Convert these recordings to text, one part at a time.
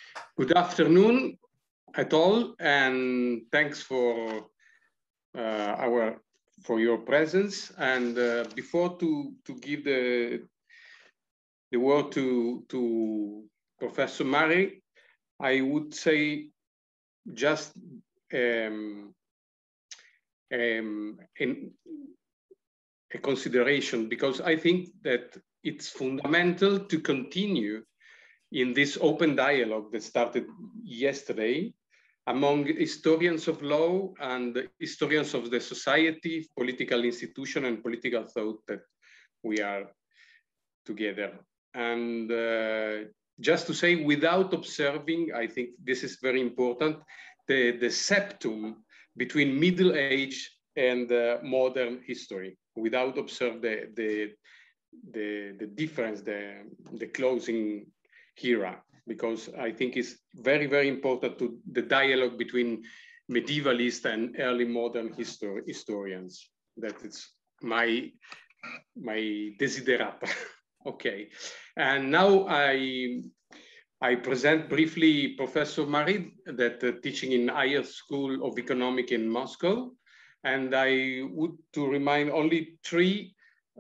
Good afternoon at all, and thanks for your presence. And before to give the word to Professor Mari, I would say just in a consideration, because I think that it's fundamental to continue in this open dialogue that started yesterday among historians of law and historians of the society, political institution, and political thought that we are together. And just to say, without observing, I think this is very important, the septum between Middle Age and modern history, without observe the difference, the closing era, because I think it's very, very important to the dialogue between medievalist and early modern historians. That is my desiderata. Okay, and now I present briefly Professor Mari, that teaching in Higher School of Economics in Moscow, and I would to remind only three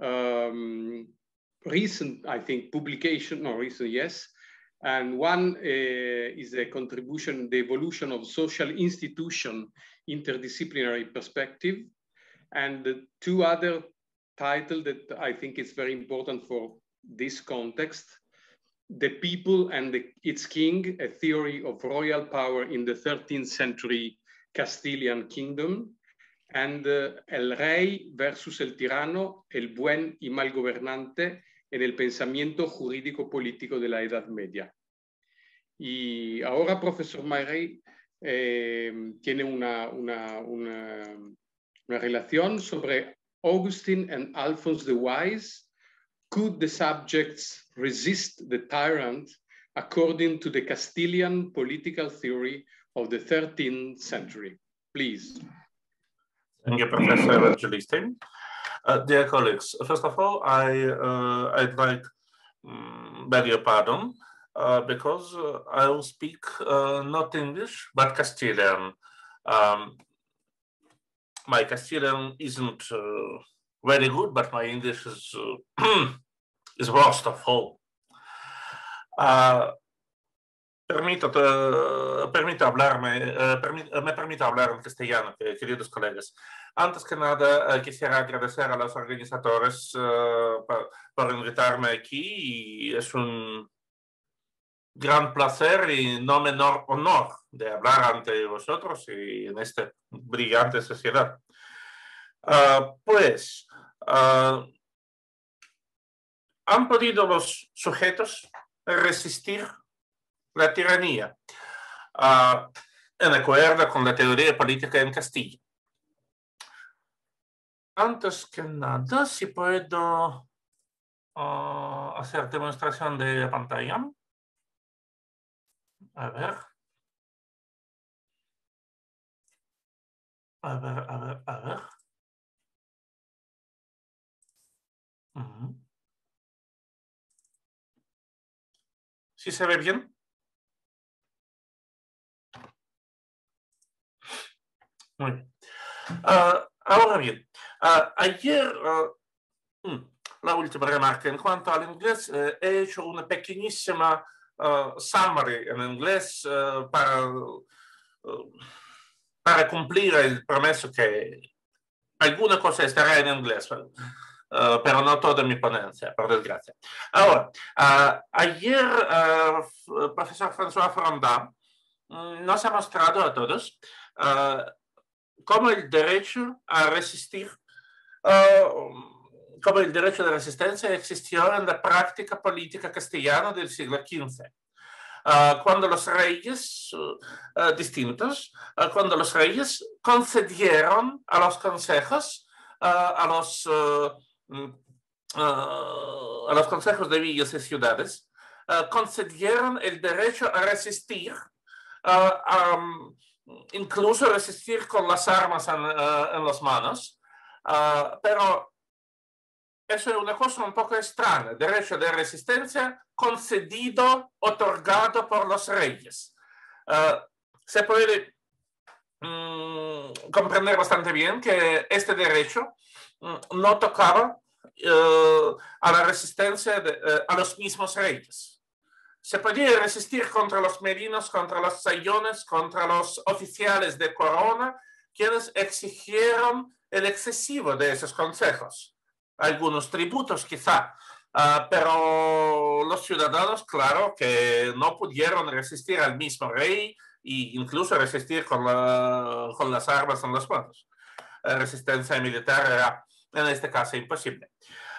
recent, I think, publication, or recent, yes. And one is a contribution, the evolution of social institution, interdisciplinary perspective. And the two other titles that I think is very important for this context, The People and Its King, a theory of royal power in the 13th century Castilian kingdom, and El Rey versus el Tirano, el buen y mal gobernante en el pensamiento jurídico-político de la Edad Media. Y ahora, profesor Mari tiene una relación sobre Augustine and Alphonse the Wise. Could the subjects resist the tyrant according to the Castilian political theory of the 13th century? Please. Thank you, Professor Evangelista. Dear colleagues, first of all, I'd like beg your pardon because I will speak not English but Castilian. My Castilian isn't very good, but my English is is worst of all. Me permito hablar en castellano, queridos colegas. Antes que nada, quisiera agradecer a los organizadores por invitarme aquí, y es un gran placer y no menor honor de hablar ante vosotros y en esta brillante sociedad. ¿Han podido los sujetos resistir la tiranía en acuerdo con la teoría política en Castilla? Antes que nada, si puedo hacer demostración de pantalla. A ver. ¿Sí se ve bien? Muy bien. Ahora bien, ayer, la última remarca en cuanto al inglés, he hecho una pequeñísima summary en inglés para cumplir el promeso que alguna cosa estará en inglés, pero no toda mi ponencia, por desgracia. Ahora, ayer, profesor François Fronda nos ha mostrado a todos cómo el derecho a resistir, cómo el derecho de resistencia existió en la práctica política castellana del siglo XV. Cuando los reyes distintos, cuando los reyes concedieron a los consejos, a los consejos de villas y ciudades, concedieron el derecho a resistir, incluso resistir con las armas en las manos, pero eso es una cosa un poco extraña, derecho de resistencia concedido, otorgado por los reyes. Se puede comprender bastante bien que este derecho no tocaba a la resistencia a los mismos reyes. Se podía resistir contra los merinos, contra los sayones, contra los oficiales de corona, quienes exigieron el excesivo de esos consejos. Algunos tributos quizá, pero los ciudadanos, claro, que no pudieron resistir al mismo rey e incluso resistir con las armas en las manos. La resistencia militar era en este caso imposible.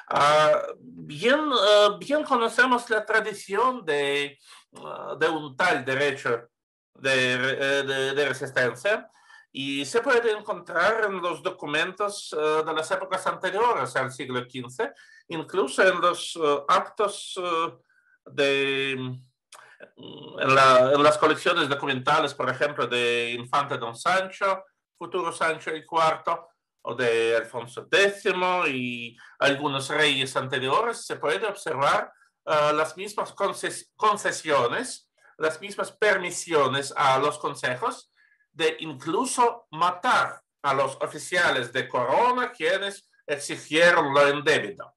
Bien conocemos la tradición de un tal derecho de resistencia y se puede encontrar en los documentos de las épocas anteriores al siglo XV, incluso en los actos en las colecciones documentales, por ejemplo, de Infante Don Sancho, futuro Sancho IV, o de Alfonso X y algunos reyes anteriores, se puede observar las mismas concesiones, las mismas permisiones a los consejos de incluso matar a los oficiales de corona quienes exigieron lo indebido.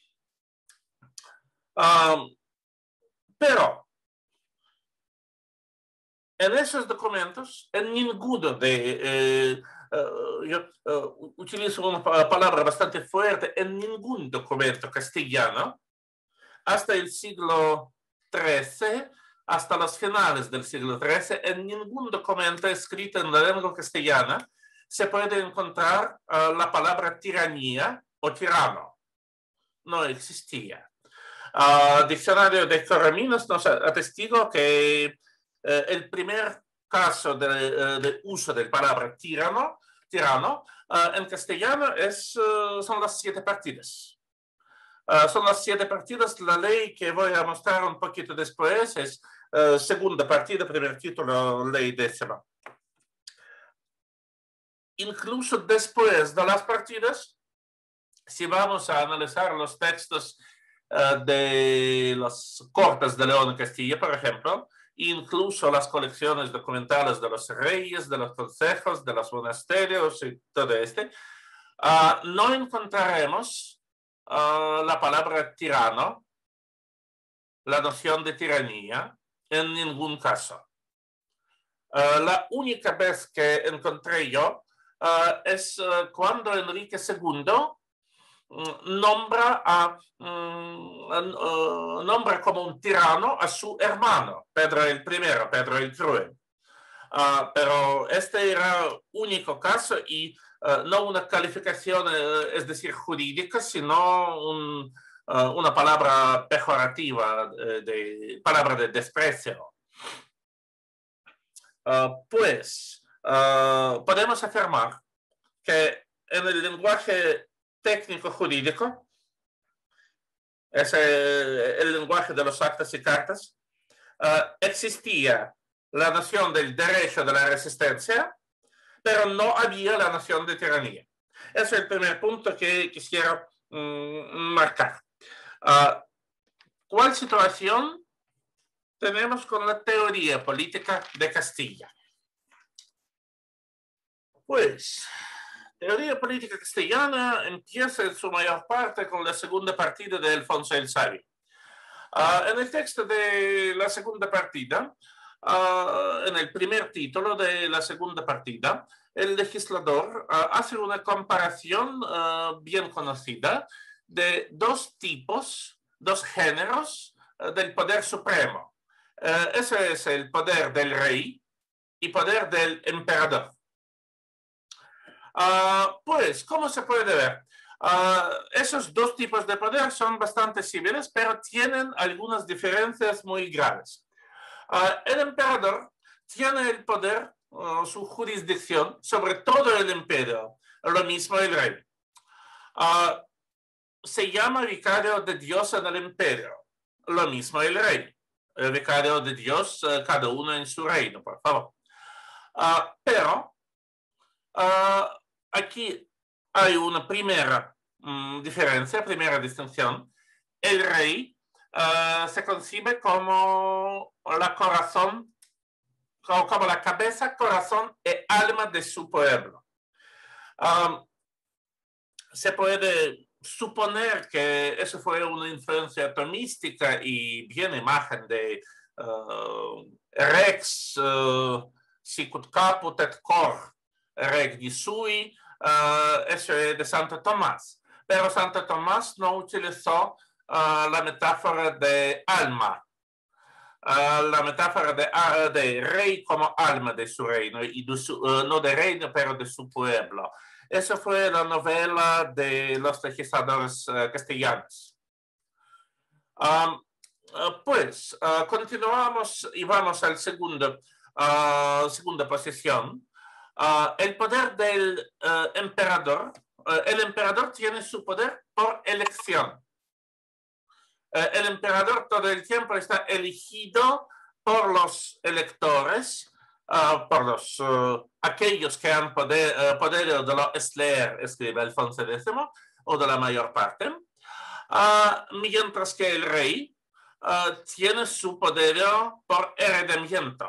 Pero en esos documentos, en ninguno de... yo utilizo una palabra bastante fuerte, en ningún documento castellano, hasta el siglo XIII, hasta los finales del siglo XIII, en ningún documento escrito en la lengua castellana se puede encontrar la palabra tiranía o tirano. No existía. Diccionario de Correminos nos atestigua que el primer caso de uso de la palabra tirano en castellano son las 7 partidas. Son las 7 partidas. La ley que voy a mostrar un poquito después es segunda partida, primer título, ley 10ª. Incluso después de las partidas, si vamos a analizar los textos de las Cortes de León y Castilla, por ejemplo, incluso las colecciones documentales de los reyes, de los consejos, de los monasterios y todo no encontraremos la palabra tirano, la noción de tiranía, en ningún caso. La única vez que encontré yo es cuando Enrique II nombra como un tirano a su hermano, Pedro I, Pedro el Cruel. Pero este era el único caso y no una calificación, es decir, jurídica, sino una palabra pejorativa, palabra de desprecio. Podemos afirmar que en el lenguaje técnico jurídico, es el lenguaje de los actas y cartas, existía la noción del derecho de la resistencia, pero no había la noción de tiranía. Ese es el primer punto que quisiera marcar. ¿Cuál situación tenemos con la teoría política de Castilla? Pues, teoría política castellana empieza en su mayor parte con la segunda partida de Alfonso el Sabio. En el texto de la segunda partida, en el primer título de la segunda partida, el legislador hace una comparación bien conocida de dos tipos, dos géneros del poder supremo. Ese es el poder del rey y poder del emperador. Pues, ¿cómo se puede ver? Esos dos tipos de poder son bastante similares, pero tienen algunas diferencias muy graves. El emperador tiene el poder, su jurisdicción sobre todo el imperio, lo mismo el rey. Se llama vicario de Dios en el imperio, lo mismo el rey. El vicario de Dios, cada uno en su reino, por favor. Pero aquí hay una primera diferencia, primera distinción. El rey se concibe como la corazón, como la cabeza, corazón y alma de su pueblo. Se puede suponer que eso fue una influencia tomística y bien imagen de Rex sicut caput et cor regni sui, eso es de Santo Tomás. Pero Santo Tomás no utilizó la metáfora de alma, la metáfora de rey como alma de su reino, y no de reino, pero de su pueblo. Esa fue la novela de los legisladores castellanos. Pues continuamos y vamos al segunda posición. El poder del emperador. El emperador tiene su poder por elección. El emperador todo el tiempo está elegido por los electores, por aquellos que han poder de lo esler, escribe Alfonso X, o de la mayor parte, mientras que el rey tiene su poder por heredamiento.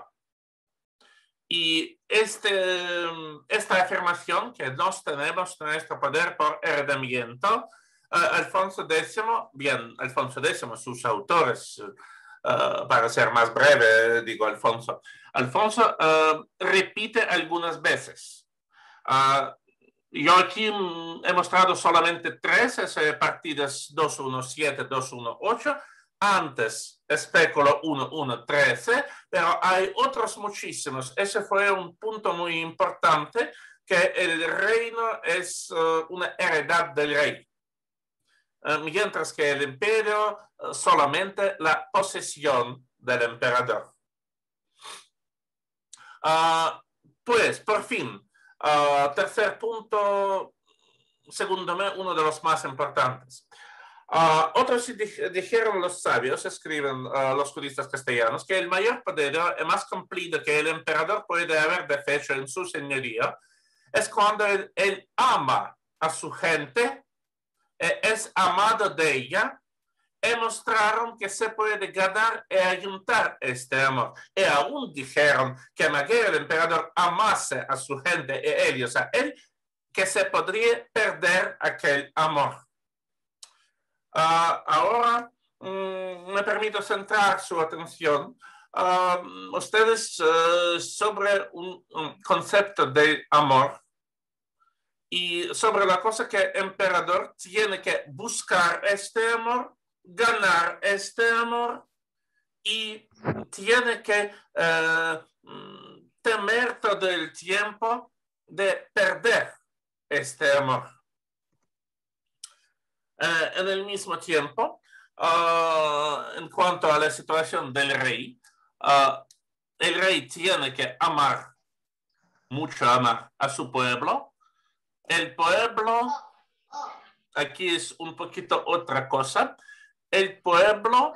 Y esta afirmación que nos tenemos nuestro poder por heredamiento, Alfonso X, Alfonso X, sus autores, para ser más breve, digo Alfonso, repite algunas veces. Yo aquí he mostrado solamente 3, partidas 2.1.7, 2.1.8, antes especulo 1.1.13, pero hay otros muchísimos. Ese fue un punto muy importante, que el reino es una heredad del rey, mientras que el imperio solamente la posesión del emperador. Pues, por fin, tercer punto, segundo, uno de los más importantes. Otros dijeron los sabios, escriben los juristas castellanos, que el mayor poder más cumplido que el emperador puede haber de fecho en su señoría es cuando él ama a su gente, es amado de ella, y mostraron que se puede ganar y ayuntar este amor. Y aún dijeron que Maguire, el emperador, amase a su gente y ellos a él, que se podría perder aquel amor. Ahora me permito centrar su atención ustedes sobre un concepto de amor y sobre la cosa que el emperador tiene que buscar este amor, ganar este amor y tiene que temer todo el tiempo de perder este amor. En el mismo tiempo, en cuanto a la situación del rey, el rey tiene que amar, mucho amar a su pueblo. El pueblo, aquí es un poquito otra cosa, el pueblo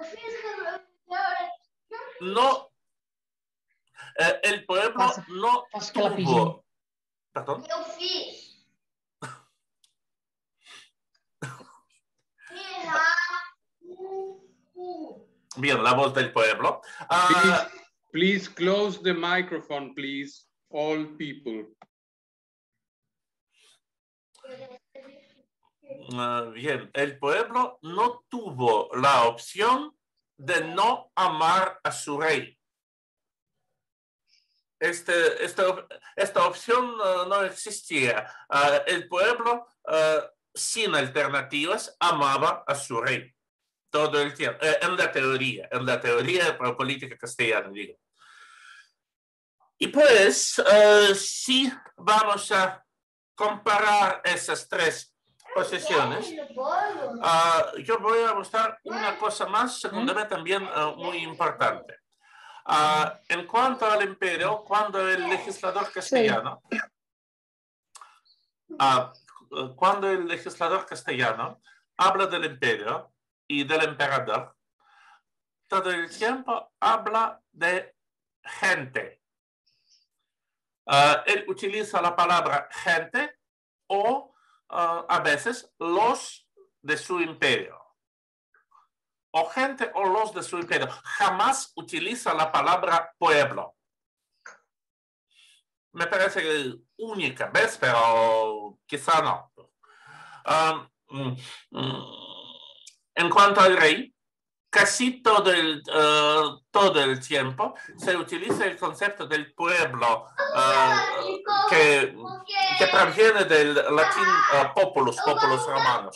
no, tuvo, perdón. Bien, la voz del pueblo. Please close the microphone, please, all people. Bien, el pueblo no tuvo la opción de no amar a su rey. Esta opción no existía. El pueblo, sin alternativas, amaba a su rey todo el tiempo, en la teoría política castellana, digo. Y pues, si vamos a comparar esas tres posiciones, yo voy a mostrar una cosa más, según mí también muy importante. En cuanto al imperio, cuando el legislador castellano, habla del imperio y del emperador, todo el tiempo habla de gente. Él utiliza la palabra gente o a veces los de su imperio. O gente o los de su imperio. Jamás utiliza la palabra pueblo. Me parece que única vez, pero quizá no. En cuanto al rey, casi todo el tiempo se utiliza el concepto del pueblo que proviene del latín populus romanos.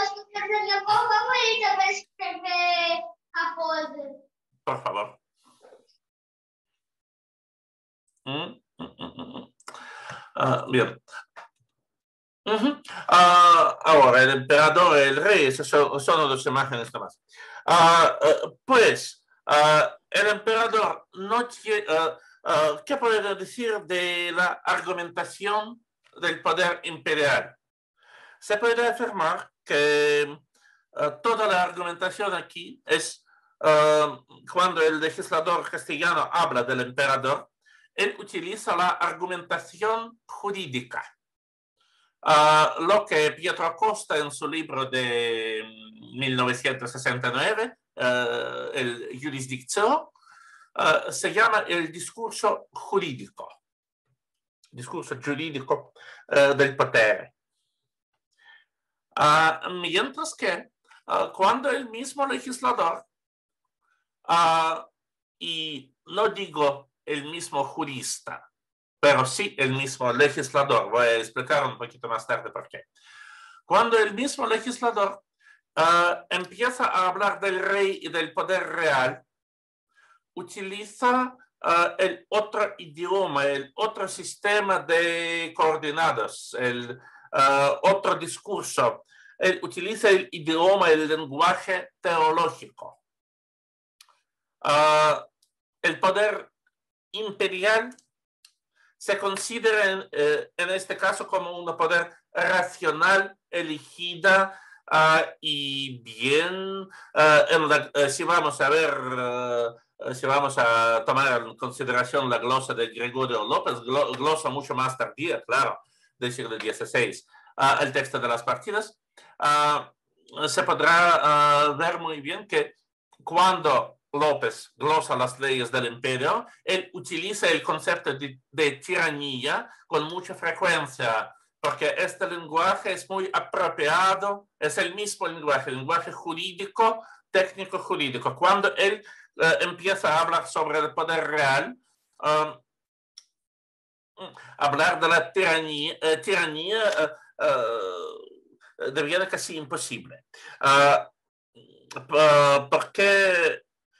Por favor. Bien. Ahora, el emperador y el rey, esas son dos imágenes nomás. Pues, el emperador no tiene... ¿qué puedo decir de la argumentación del poder imperial? Se puede afirmar que toda la argumentación aquí es cuando el legislador castellano habla del emperador, él utiliza la argumentación jurídica. Lo que Pietro Acosta en su libro de 1969, el Jurisdictio, se llama el discurso jurídico del potere. Mientras que cuando el mismo legislador, y no digo el mismo jurista, pero sí el mismo legislador, voy a explicar un poquito más tarde por qué. Cuando el mismo legislador empieza a hablar del rey y del poder real, utiliza el otro idioma, el otro sistema de coordenadas, el otro discurso. Él utiliza el idioma, el lenguaje teológico. El poder imperial se considera en este caso como un poder racional, elegida y bien, si vamos a ver, si vamos a tomar en consideración la glosa de Gregorio López, glosa mucho más tardía, claro, del siglo XVI, el texto de las partidas, se podrá ver muy bien que cuando López glosa las leyes del imperio, él utiliza el concepto de tiranía con mucha frecuencia, porque este lenguaje es muy apropiado, es el mismo lenguaje, el lenguaje jurídico, técnico jurídico. Cuando él empieza a hablar sobre el poder real, hablar de la tiranía deviene casi imposible. Porque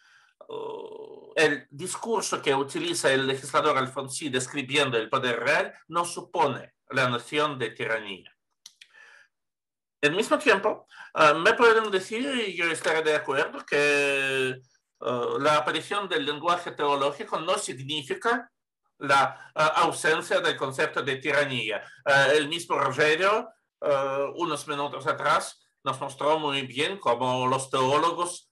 el discurso que utiliza el legislador Alfonsí describiendo el poder real no supone la noción de tiranía. Al mismo tiempo, me pueden decir, y yo estaré de acuerdo, que la aparición del lenguaje teológico no significa la ausencia del concepto de tiranía. El mismo Rogerio, unos minutos atrás, nos mostró muy bien cómo los teólogos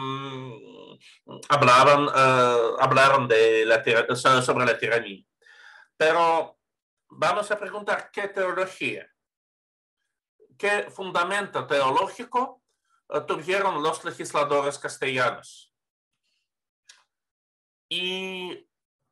hablaron de sobre la tiranía. Pero vamos a preguntar qué teología, qué fundamento teológico tuvieron los legisladores castellanos. Y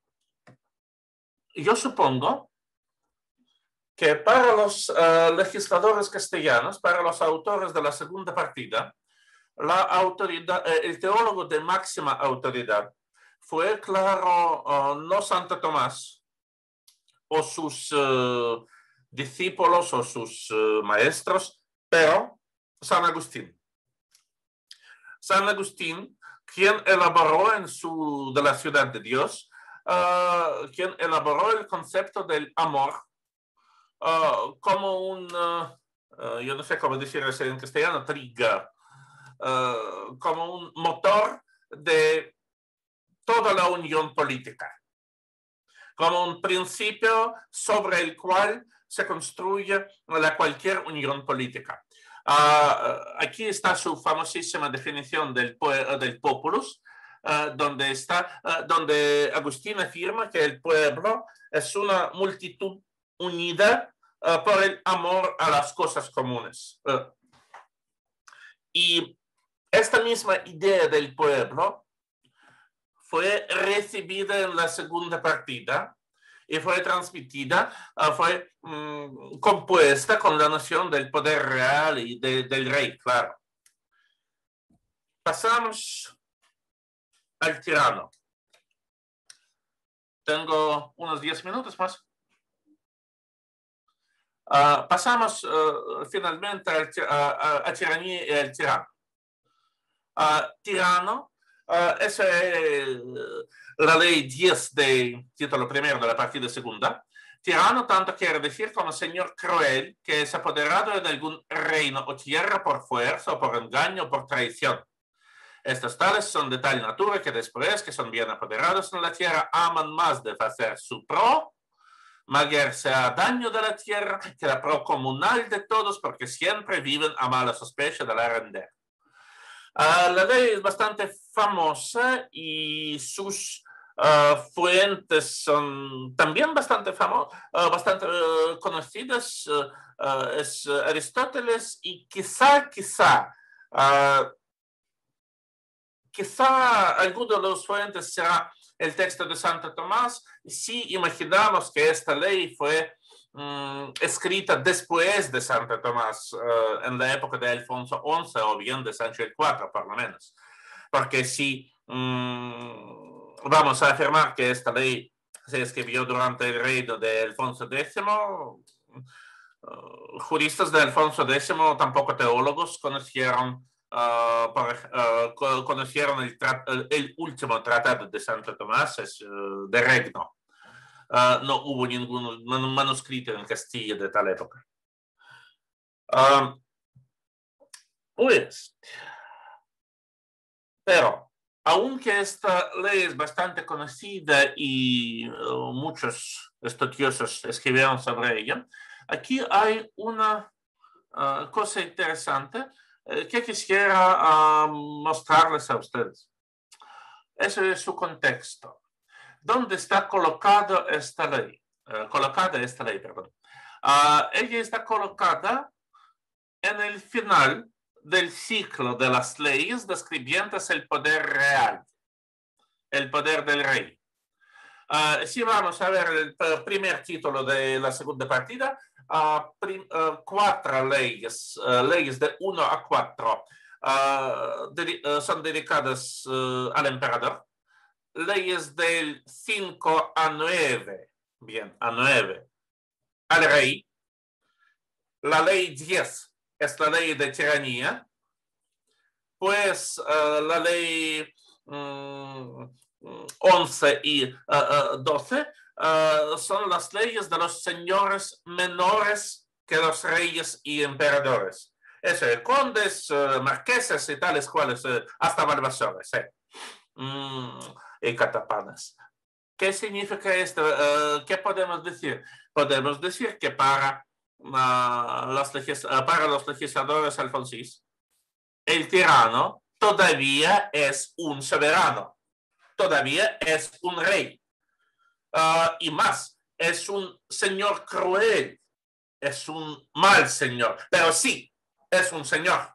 yo supongo que para los legisladores castellanos, para los autores de la segunda partida, la autoridad, el teólogo de máxima autoridad fue, claro, no Santo Tomás o sus discípulos o sus maestros, pero San Agustín. San Agustín, quien elaboró de la ciudad de Dios, quien elaboró el concepto del amor como un, yo no sé cómo decir eso en castellano, trigger, como un motor de toda la unión política, como un principio sobre el cual se construye cualquier unión política. Aquí está su famosísima definición del populus, donde Agustín afirma que el pueblo es una multitud unida por el amor a las cosas comunes. Y esta misma idea del pueblo fue recibida en la segunda partida y fue transmitida, fue compuesta con la noción del poder real y del rey, claro. Pasamos al tirano. Tengo unos 10 minutos más. Pasamos finalmente a tiranía y al tirano. Tirano, esa es la ley 10 del título primero de la partida segunda. Tirano tanto quiere decir como señor cruel que es apoderado de algún reino o tierra por fuerza o por engaño o por traición. Estos tales son de tal natura que después que son bien apoderados en la tierra aman más de hacer su pro, mayor sea daño de la tierra que la pro comunal de todos porque siempre viven a mala sospecha de la arrendar. La ley es bastante famosa y sus fuentes son también bastante conocidas. Es Aristóteles y quizá alguno de los fuentes será el texto de Santo Tomás, si imaginamos que esta ley fue escrita después de Santo Tomás, en la época de Alfonso XI o bien de Sancho IV, por lo menos. Porque si vamos a afirmar que esta ley se escribió durante el reino de Alfonso X, juristas de Alfonso X, tampoco teólogos, conocieron el último tratado de Santo Tomás, es de Regno. No hubo ningún manuscrito en Castilla de tal época. Pues, pero, aunque esta ley es bastante conocida y muchos estudiosos escribieron sobre ella, aquí hay una cosa interesante que quisiera mostrarles a ustedes. Ese es su contexto. ¿Dónde está colocada esta ley? Ella está colocada en el final del ciclo de las leyes describientes el poder real, el poder del rey. Si vamos a ver el primer título de la segunda partida, 4 leyes, leyes de 1 a 4, son dedicadas al emperador. Leyes del 5 a 9, bien, a 9, al rey. La ley 10 es la ley de tiranía. Pues la ley 11 y 12 son las leyes de los señores menores que los reyes y emperadores. Eso, condes, marqueses y tales cuales, hasta Balbasores, y catapanas. ¿Qué significa esto? ¿Qué podemos decir? Podemos decir que para los legisladores alfonsíes, el tirano todavía es un soberano, todavía es un rey. Y más, es un señor cruel, es un mal señor, pero sí, es un señor.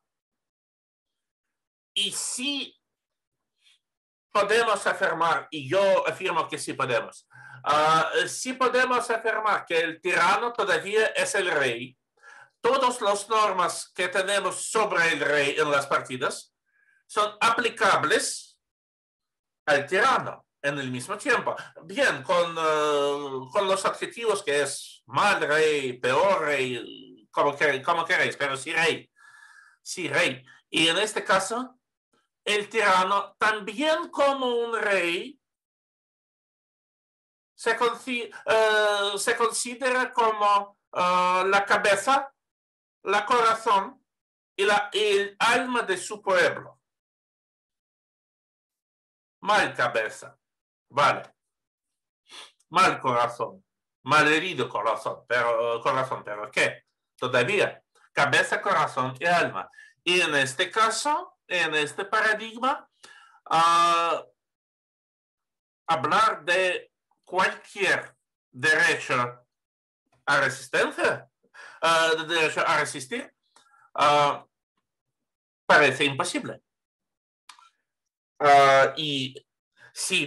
Y sí podemos afirmar, y yo afirmo que sí podemos, sí podemos afirmar que el tirano todavía es el rey. Todas las normas que tenemos sobre el rey en las partidas son aplicables al tirano en el mismo tiempo. Bien, con los adjetivos que es mal rey, peor rey, como queréis, pero sí rey. Sí, rey. Y en este caso, el tirano, también como un rey, se considera como la cabeza, la corazón y el alma de su pueblo. Mal cabeza, vale. Mal corazón, mal herido corazón, pero ¿qué? Todavía, cabeza, corazón y alma. Y en este caso, en este paradigma, hablar de cualquier derecho a resistencia de derecho a resistir, parece imposible. Y si,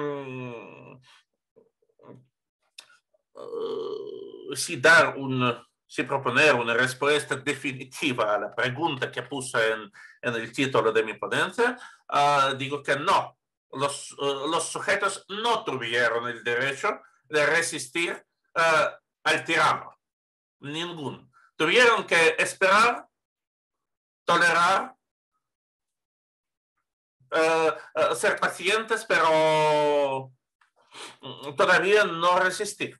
si proponer una respuesta definitiva a la pregunta que puse en el título de mi ponencia, digo que no. Los sujetos no tuvieron el derecho de resistir al tirano. Ninguno. Tuvieron que esperar, tolerar, ser pacientes, pero todavía no resistir.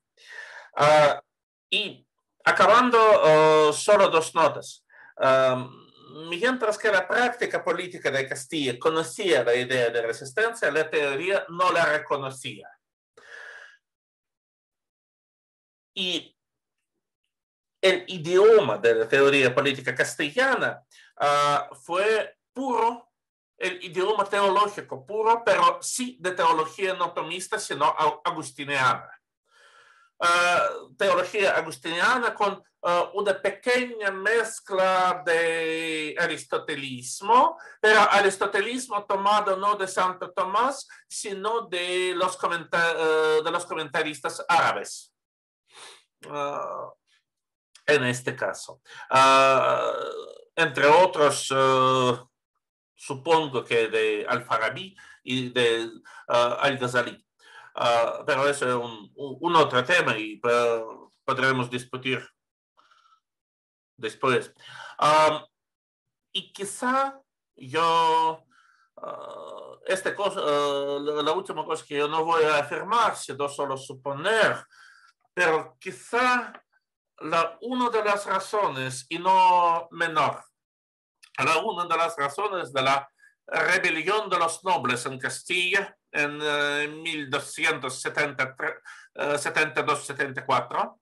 Y acabando, solo dos notas. Mientras que la práctica política de Castilla conocía la idea de resistencia, la teoría no la reconocía. Y el idioma de la teoría política castellana fue puro, el idioma teológico puro, pero sí de teología no tomista, sino agustiniana. Teología agustiniana con una pequeña mezcla de aristotelismo, pero aristotelismo tomado no de Santo Tomás, sino de los comentaristas árabes. En este caso. Entre otros, supongo que de Al-Farabi y de Al-Ghazali. Pero eso es un otro tema y podremos discutir después. Y quizá yo, la última cosa que yo no voy a afirmar, sino solo suponer, pero quizá una de las razones, y no menor, una de las razones de la rebelión de los nobles en Castilla en 1272-74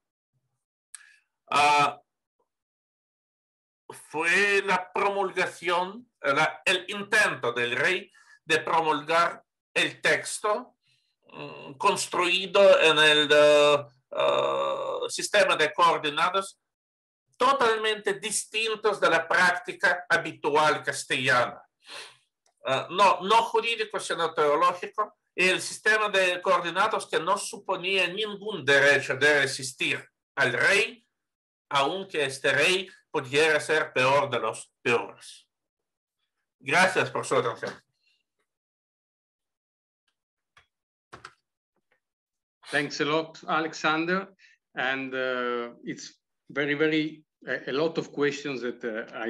fue la promulgación, el intento del rey de promulgar el texto construido en el sistema de coordenadas totalmente distintos de la práctica habitual castellana. No jurídico, sino teológico, y el sistema de coordenadas que no suponía ningún derecho de resistir al rey, aunque este rey pudiera ser peor de los peores. Gracias por su atención. Thanks a lot, Alexander. And it's very, a lot of questions that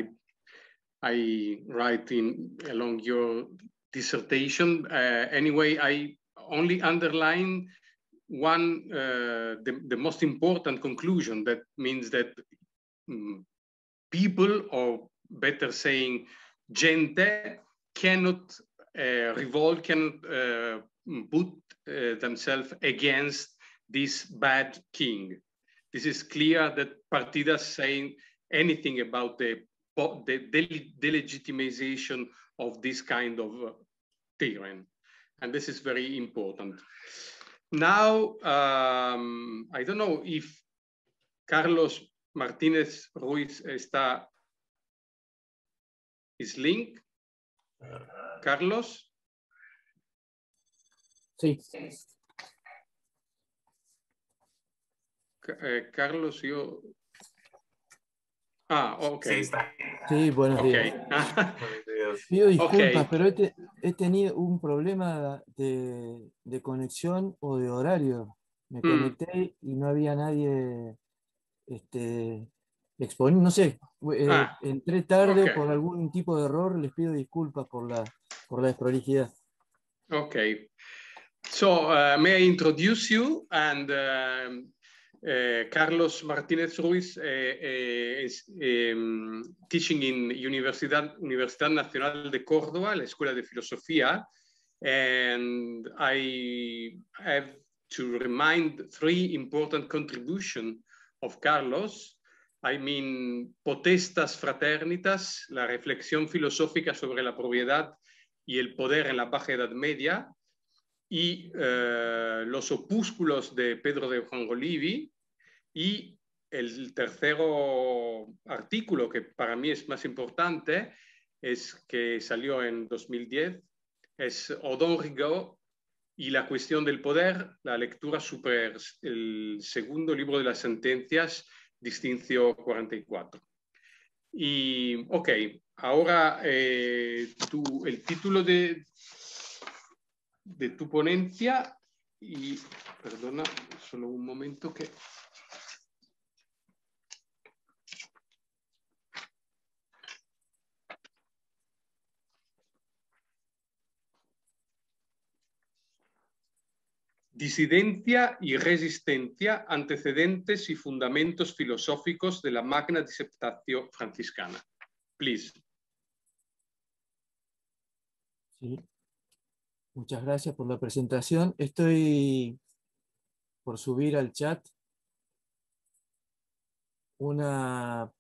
I write in along your dissertation. Anyway, I only underline one, the most important conclusion. That means that people, or better saying, gente, cannot revolt, cannot put themselves against this bad king. This is clear that Partidas saying anything about the delegitimization of this kind of tyrant. And this is very important. Now, I don't know if Carlos Martínez Ruiz is linked. Carlos? Sí. Carlos, yo... ok. Sí, está. Sí, buenos días. Pido disculpas, pero he tenido un problema de conexión o de horario. Me conecté y no había nadie exponiendo, no sé, entré tarde o por algún tipo de error, les pido disculpas por la desprolijidad. Okay. So, may I introduce you? And Carlos Martínez Ruiz is teaching in Universidad Nacional de Córdoba, la Escuela de Filosofía. And I have to remind three important contributions of Carlos. I mean, Potestas Fraternitas, la reflexión filosófica sobre la propiedad y el poder en la Baja Edad Media, y los opúsculos de Pedro de Juan Olivi, y el tercero artículo, que para mí es más importante, es que salió en 2010, es Odon Rigaud y la cuestión del poder, la lectura sobre el segundo libro de las sentencias, Distincio 44. Y, ok, ahora el título de tu ponencia, y perdona, solo un momento que... Disidencia y resistencia, antecedentes y fundamentos filosóficos de la Magna Dissertatio franciscana. Please. Sí. Muchas gracias por la presentación. Estoy por subir al chat una...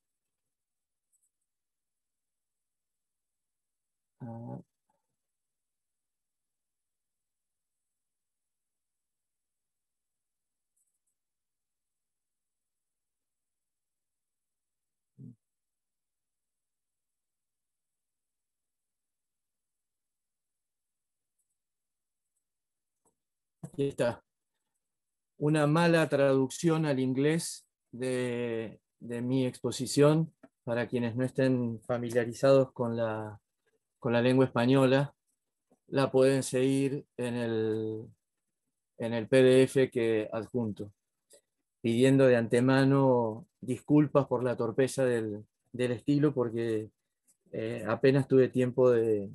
Aquí está. Una mala traducción al inglés de mi exposición, para quienes no estén familiarizados con la lengua española, la pueden seguir en el PDF que adjunto, pidiendo de antemano disculpas por la torpeza del estilo, porque apenas tuve tiempo de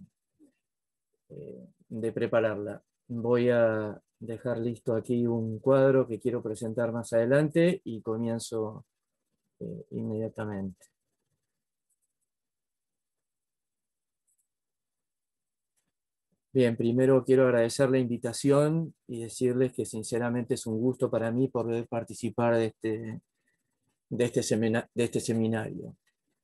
prepararla. Voy a dejar listo aquí un cuadro que quiero presentar más adelante y comienzo inmediatamente. Bien, primero quiero agradecer la invitación y decirles que sinceramente es un gusto para mí poder participar de este seminario.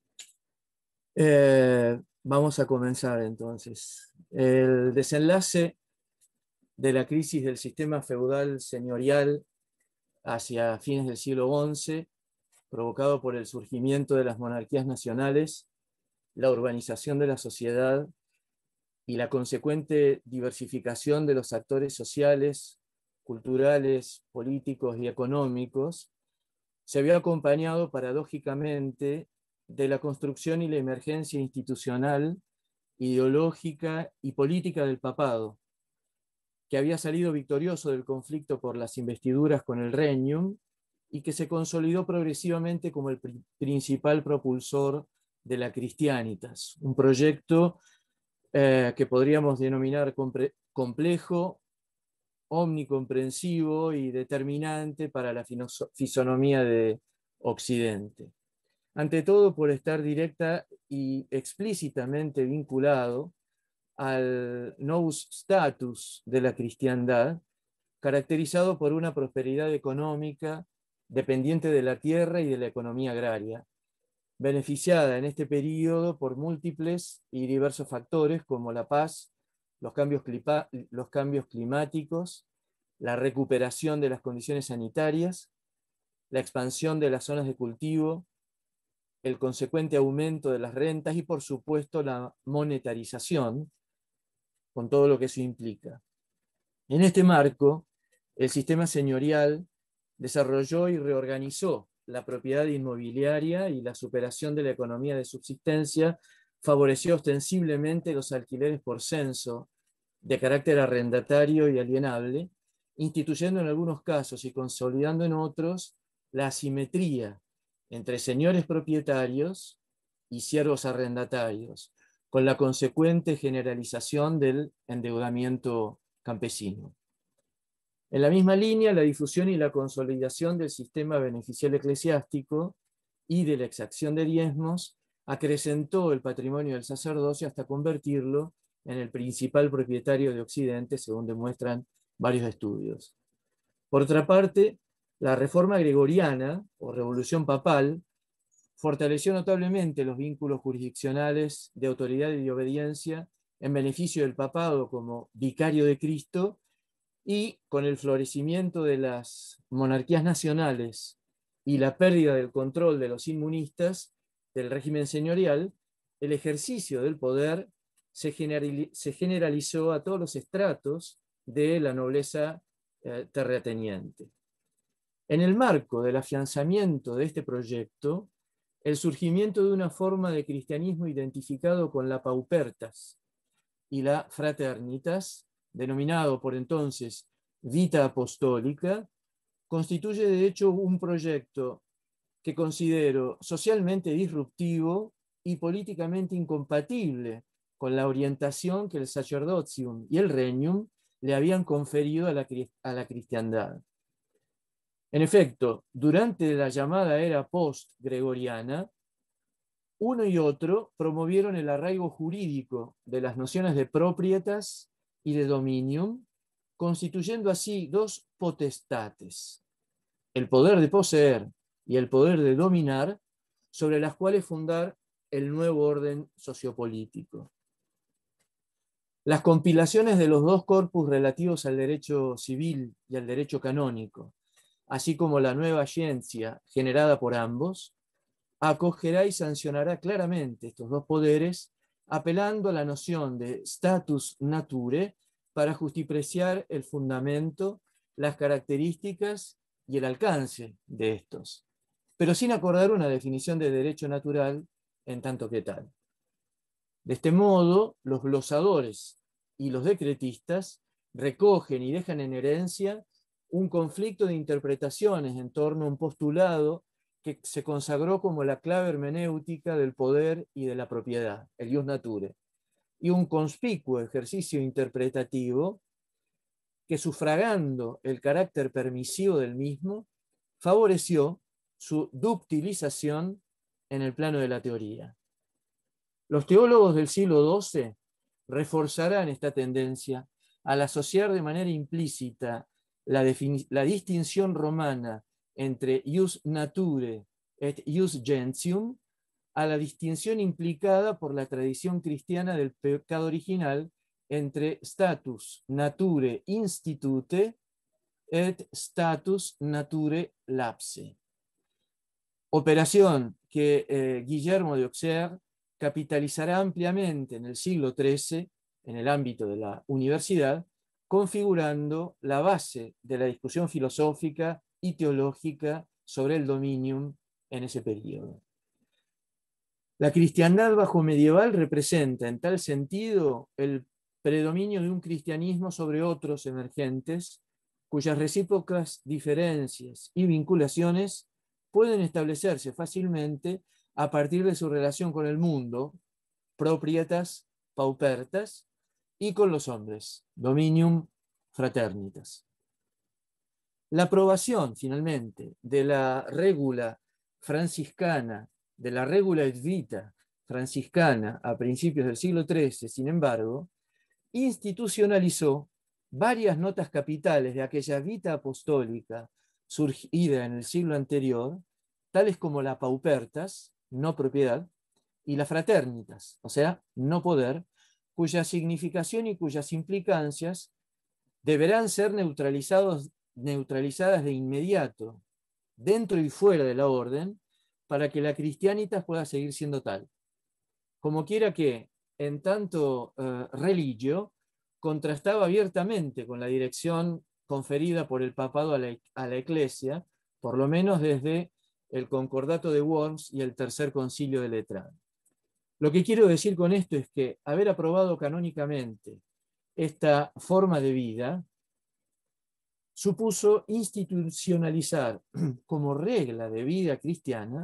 Vamos a comenzar entonces. El desenlace de la crisis del sistema feudal señorial hacia fines del siglo XI, provocado por el surgimiento de las monarquías nacionales, la urbanización de la sociedad y la consecuente diversificación de los actores sociales, culturales, políticos y económicos, se vio acompañado paradójicamente de la construcción y la emergencia institucional, ideológica y política del papado, que había salido victorioso del conflicto por las investiduras con el Regnum y que se consolidó progresivamente como el principal propulsor de la Christianitas, un proyecto que podríamos denominar complejo, omnicomprensivo y determinante para la fisonomía de Occidente. Ante todo, por estar directa y explícitamente vinculado al nous status de la cristiandad, caracterizado por una prosperidad económica dependiente de la tierra y de la economía agraria, beneficiada en este periodo por múltiples y diversos factores como la paz, los cambios climáticos, la recuperación de las condiciones sanitarias, la expansión de las zonas de cultivo, el consecuente aumento de las rentas y, por supuesto, la monetarización, con todo lo que eso implica. En este marco, el sistema señorial desarrolló y reorganizó la propiedad inmobiliaria y la superación de la economía de subsistencia favoreció ostensiblemente los alquileres por censo de carácter arrendatario y alienable, instituyendo en algunos casos y consolidando en otros la asimetría entre señores propietarios y siervos arrendatarios, con la consecuente generalización del endeudamiento campesino. En la misma línea, la difusión y la consolidación del sistema beneficial eclesiástico y de la exacción de diezmos acrecentó el patrimonio del sacerdocio hasta convertirlo en el principal propietario de Occidente, según demuestran varios estudios. Por otra parte, la reforma gregoriana o revolución papal fortaleció notablemente los vínculos jurisdiccionales de autoridad y de obediencia en beneficio del papado como vicario de Cristo, y con el florecimiento de las monarquías nacionales y la pérdida del control de los inmunistas del régimen señorial, el ejercicio del poder se generalizó a todos los estratos de la nobleza terrateniente. En el marco del afianzamiento de este proyecto, el surgimiento de una forma de cristianismo identificado con la paupertas y la fraternitas, denominado por entonces Vita Apostólica, constituye de hecho un proyecto que considero socialmente disruptivo y políticamente incompatible con la orientación que el sacerdotium y el regnum le habían conferido a la cristiandad. En efecto, durante la llamada era post-gregoriana, uno y otro promovieron el arraigo jurídico de las nociones de proprietas y de dominium, constituyendo así dos potestates, el poder de poseer y el poder de dominar, sobre las cuales fundar el nuevo orden sociopolítico. Las compilaciones de los dos corpus relativos al derecho civil y al derecho canónico, así como la nueva ciencia generada por ambos, acogerá y sancionará claramente estos dos poderes, apelando a la noción de status nature para justipreciar el fundamento, las características y el alcance de estos, pero sin acordar una definición de derecho natural en tanto que tal. De este modo, los glosadores y los decretistas recogen y dejan en herencia un conflicto de interpretaciones en torno a un postulado que se consagró como la clave hermenéutica del poder y de la propiedad, el ius nature, y un conspicuo ejercicio interpretativo que, sufragando el carácter permisivo del mismo, favoreció su ductilización en el plano de la teoría. Los teólogos del siglo XII reforzarán esta tendencia al asociar de manera implícita la distinción romana entre ius nature et ius gentium a la distinción implicada por la tradición cristiana del pecado original entre status nature institute et status nature lapse. Operación que Guillermo de Auxerre capitalizará ampliamente en el siglo XIII en el ámbito de la universidad, configurando la base de la discusión filosófica y teológica sobre el dominium en ese periodo. La cristiandad bajo medieval representa en tal sentido el predominio de un cristianismo sobre otros emergentes, cuyas recíprocas diferencias y vinculaciones pueden establecerse fácilmente a partir de su relación con el mundo, proprietas, paupertas, y con los hombres, dominium fraternitas. La aprobación, finalmente, de la regula franciscana, de la regula et vita franciscana a principios del siglo XIII, sin embargo, institucionalizó varias notas capitales de aquella vita apostólica surgida en el siglo anterior, tales como la paupertas, no propiedad, y la fraternitas, o sea, no poder, cuya significación y cuyas implicancias deberán ser neutralizadas de inmediato, dentro y fuera de la orden, para que la cristianitas pueda seguir siendo tal. Como quiera que, en tanto religio, contrastaba abiertamente con la dirección conferida por el papado a la Iglesia, por lo menos desde el Concordato de Worms y el Tercer Concilio de Letrán. Lo que quiero decir con esto es que haber aprobado canónicamente esta forma de vida supuso institucionalizar como regla de vida cristiana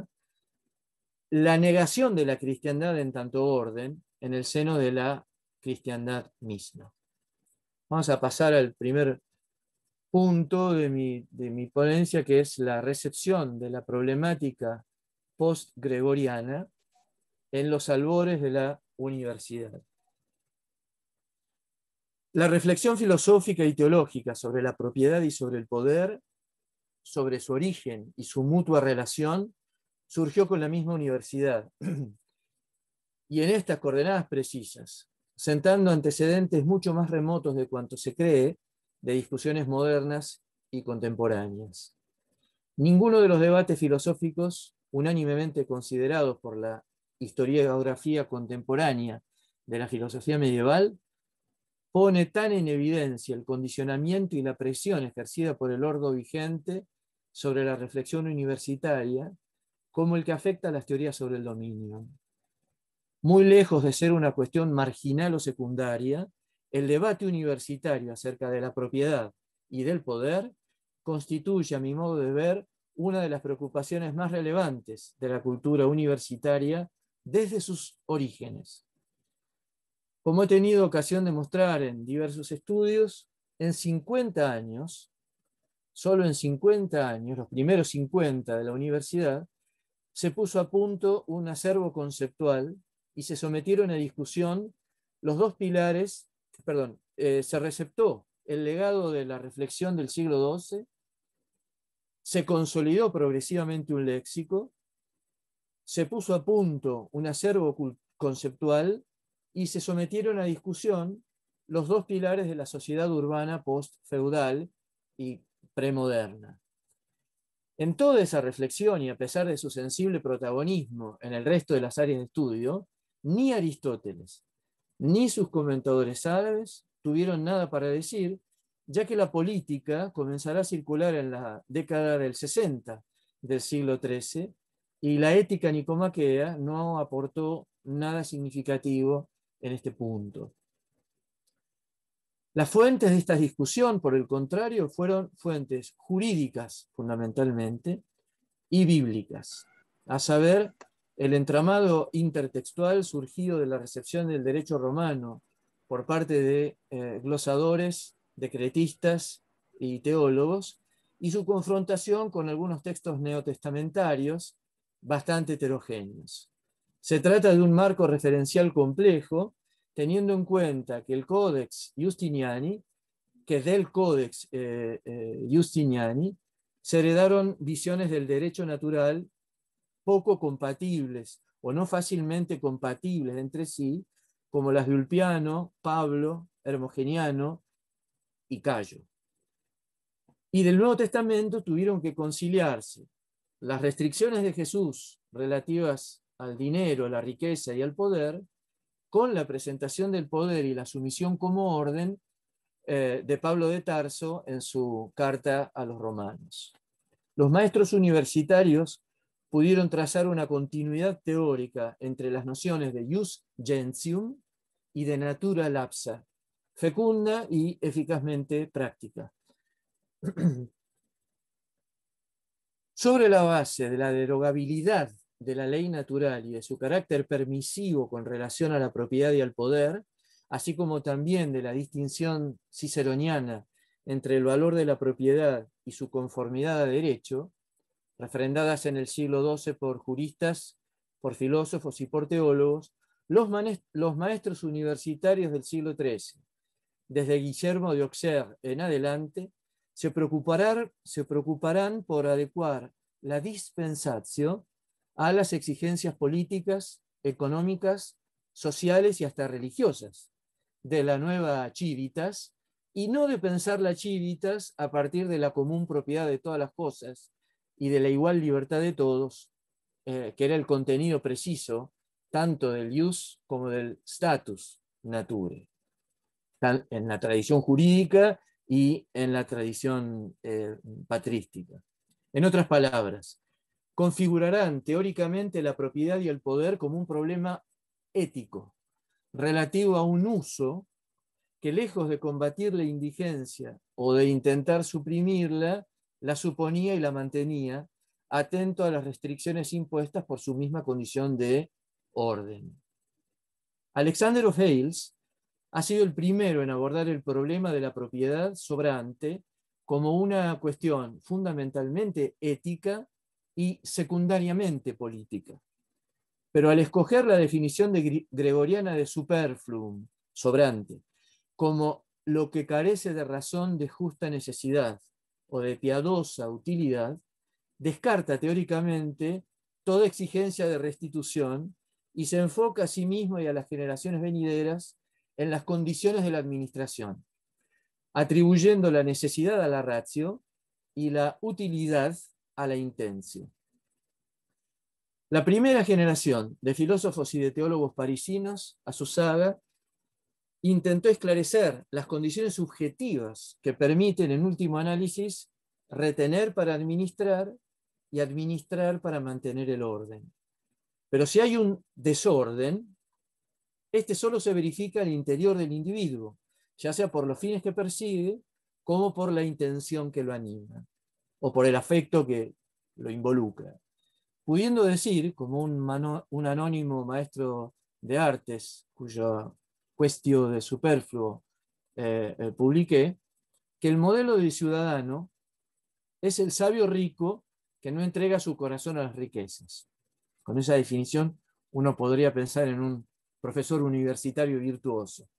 la negación de la cristiandad en tanto orden en el seno de la cristiandad misma. Vamos a pasar al primer punto de mi ponencia, que es la recepción de la problemática post-gregoriana en los albores de la universidad. La reflexión filosófica y teológica sobre la propiedad y sobre el poder, sobre su origen y su mutua relación, surgió con la misma universidad. Y en estas coordenadas precisas, sentando antecedentes mucho más remotos de cuanto se cree de discusiones modernas y contemporáneas. Ninguno de los debates filosóficos unánimemente considerados por la historiografía contemporánea de la filosofía medieval pone tan en evidencia el condicionamiento y la presión ejercida por el ordo vigente sobre la reflexión universitaria como el que afecta a las teorías sobre el dominio. Muy lejos de ser una cuestión marginal o secundaria, el debate universitario acerca de la propiedad y del poder constituye, a mi modo de ver, una de las preocupaciones más relevantes de la cultura universitaria desde sus orígenes. Como he tenido ocasión de mostrar en diversos estudios, en 50 años, solo en 50 años, los primeros 50 de la universidad, se puso a punto un acervo conceptual y se sometieron a discusión los dos pilares, se receptó el legado de la reflexión del siglo XII, se consolidó progresivamente un léxico, se puso a punto un acervo conceptual y se sometieron a discusión los dos pilares de la sociedad urbana post-feudal y premoderna. En toda esa reflexión, y a pesar de su sensible protagonismo en el resto de las áreas de estudio, ni Aristóteles ni sus comentadores árabes tuvieron nada para decir, ya que la política comenzará a circular en la década del 60 del siglo XIII y la ética nicomaquea no aportó nada significativo en este punto. Las fuentes de esta discusión, por el contrario, fueron fuentes jurídicas fundamentalmente y bíblicas, a saber, el entramado intertextual surgido de la recepción del derecho romano por parte de glosadores, decretistas y teólogos, y su confrontación con algunos textos neotestamentarios bastante heterogéneos. Se trata de un marco referencial complejo, teniendo en cuenta que el Codex Justiniani, que del Codex Justiniani, se heredaron visiones del derecho natural poco compatibles o no fácilmente compatibles entre sí, como las de Ulpiano, Pablo, Hermogeniano y Cayo. Y del Nuevo Testamento tuvieron que conciliarse las restricciones de Jesús relativas al dinero, la riqueza y al poder, con la presentación del poder y la sumisión como orden de Pablo de Tarso en su carta a los romanos. Los maestros universitarios pudieron trazar una continuidad teórica entre las nociones de jus gentium y de natura lapsa, fecunda y eficazmente práctica. Sobre la base de la derogabilidad de la ley natural y de su carácter permisivo con relación a la propiedad y al poder, así como también de la distinción ciceroniana entre el valor de la propiedad y su conformidad a derecho, refrendadas en el siglo XII por juristas, por filósofos y por teólogos, los maestros universitarios del siglo XIII, desde Guillermo de Auxerre en adelante, se preocuparán por adecuar la dispensatio a las exigencias políticas, económicas, sociales y hasta religiosas de la nueva civitas, y no de pensar la civitas a partir de la común propiedad de todas las cosas y de la igual libertad de todos, que era el contenido preciso tanto del ius como del status nature, en la tradición jurídica y en la tradición patrística. En otras palabras, configurarán teóricamente la propiedad y el poder como un problema ético, relativo a un uso que, lejos de combatir la indigencia o de intentar suprimirla, la suponía y la mantenía, atento a las restricciones impuestas por su misma condición de orden. Alexander of Hales ha sido el primero en abordar el problema de la propiedad sobrante como una cuestión fundamentalmente ética y secundariamente política. Pero al escoger la definición gregoriana de superfluum, sobrante, como lo que carece de razón de justa necesidad o de piadosa utilidad, descarta teóricamente toda exigencia de restitución y se enfoca a sí mismo y a las generaciones venideras en las condiciones de la administración, atribuyendo la necesidad a la ratio y la utilidad a la intención. La primera generación de filósofos y de teólogos parisinos, a su saga, intentó esclarecer las condiciones subjetivas que permiten, en último análisis, retener para administrar y administrar para mantener el orden. Pero si hay un desorden, este solo se verifica al interior del individuo, ya sea por los fines que persigue, como por la intención que lo anima, o por el afecto que lo involucra. Pudiendo decir, como un anónimo maestro de artes, cuya Questio de Superfluo publiqué, que el modelo del ciudadano es el sabio rico que no entrega su corazón a las riquezas. Con esa definición uno podría pensar en un profesor universitario virtuoso.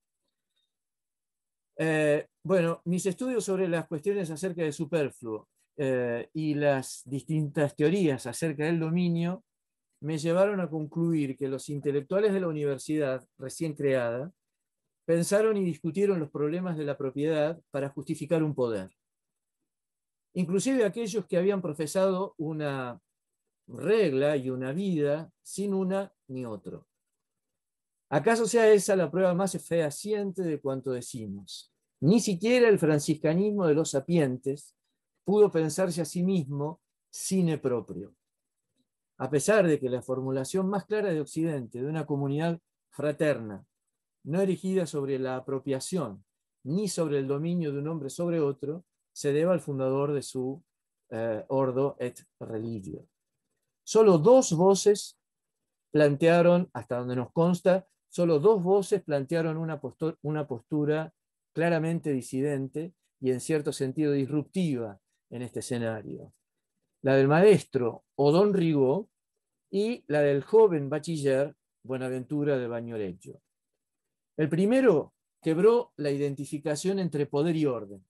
Bueno, mis estudios sobre las cuestiones acerca de superfluo y las distintas teorías acerca del dominio me llevaron a concluir que los intelectuales de la universidad recién creada pensaron y discutieron los problemas de la propiedad para justificar un poder. Inclusive aquellos que habían profesado una regla y una vida sin una ni otro. ¿Acaso sea esa la prueba más fehaciente de cuanto decimos? Ni siquiera el franciscanismo de los sapientes pudo pensarse a sí mismo sine proprio. A pesar de que la formulación más clara de Occidente, de una comunidad fraterna, no erigida sobre la apropiación, ni sobre el dominio de un hombre sobre otro, se debe al fundador de su Ordo et Religio. Solo dos voces plantearon, hasta donde nos consta, solo dos voces plantearon una postura claramente disidente y en cierto sentido disruptiva en este escenario. La del maestro Odón Rigaud y la del joven bachiller Buenaventura de Bagnoregio. El primero quebró la identificación entre poder y orden,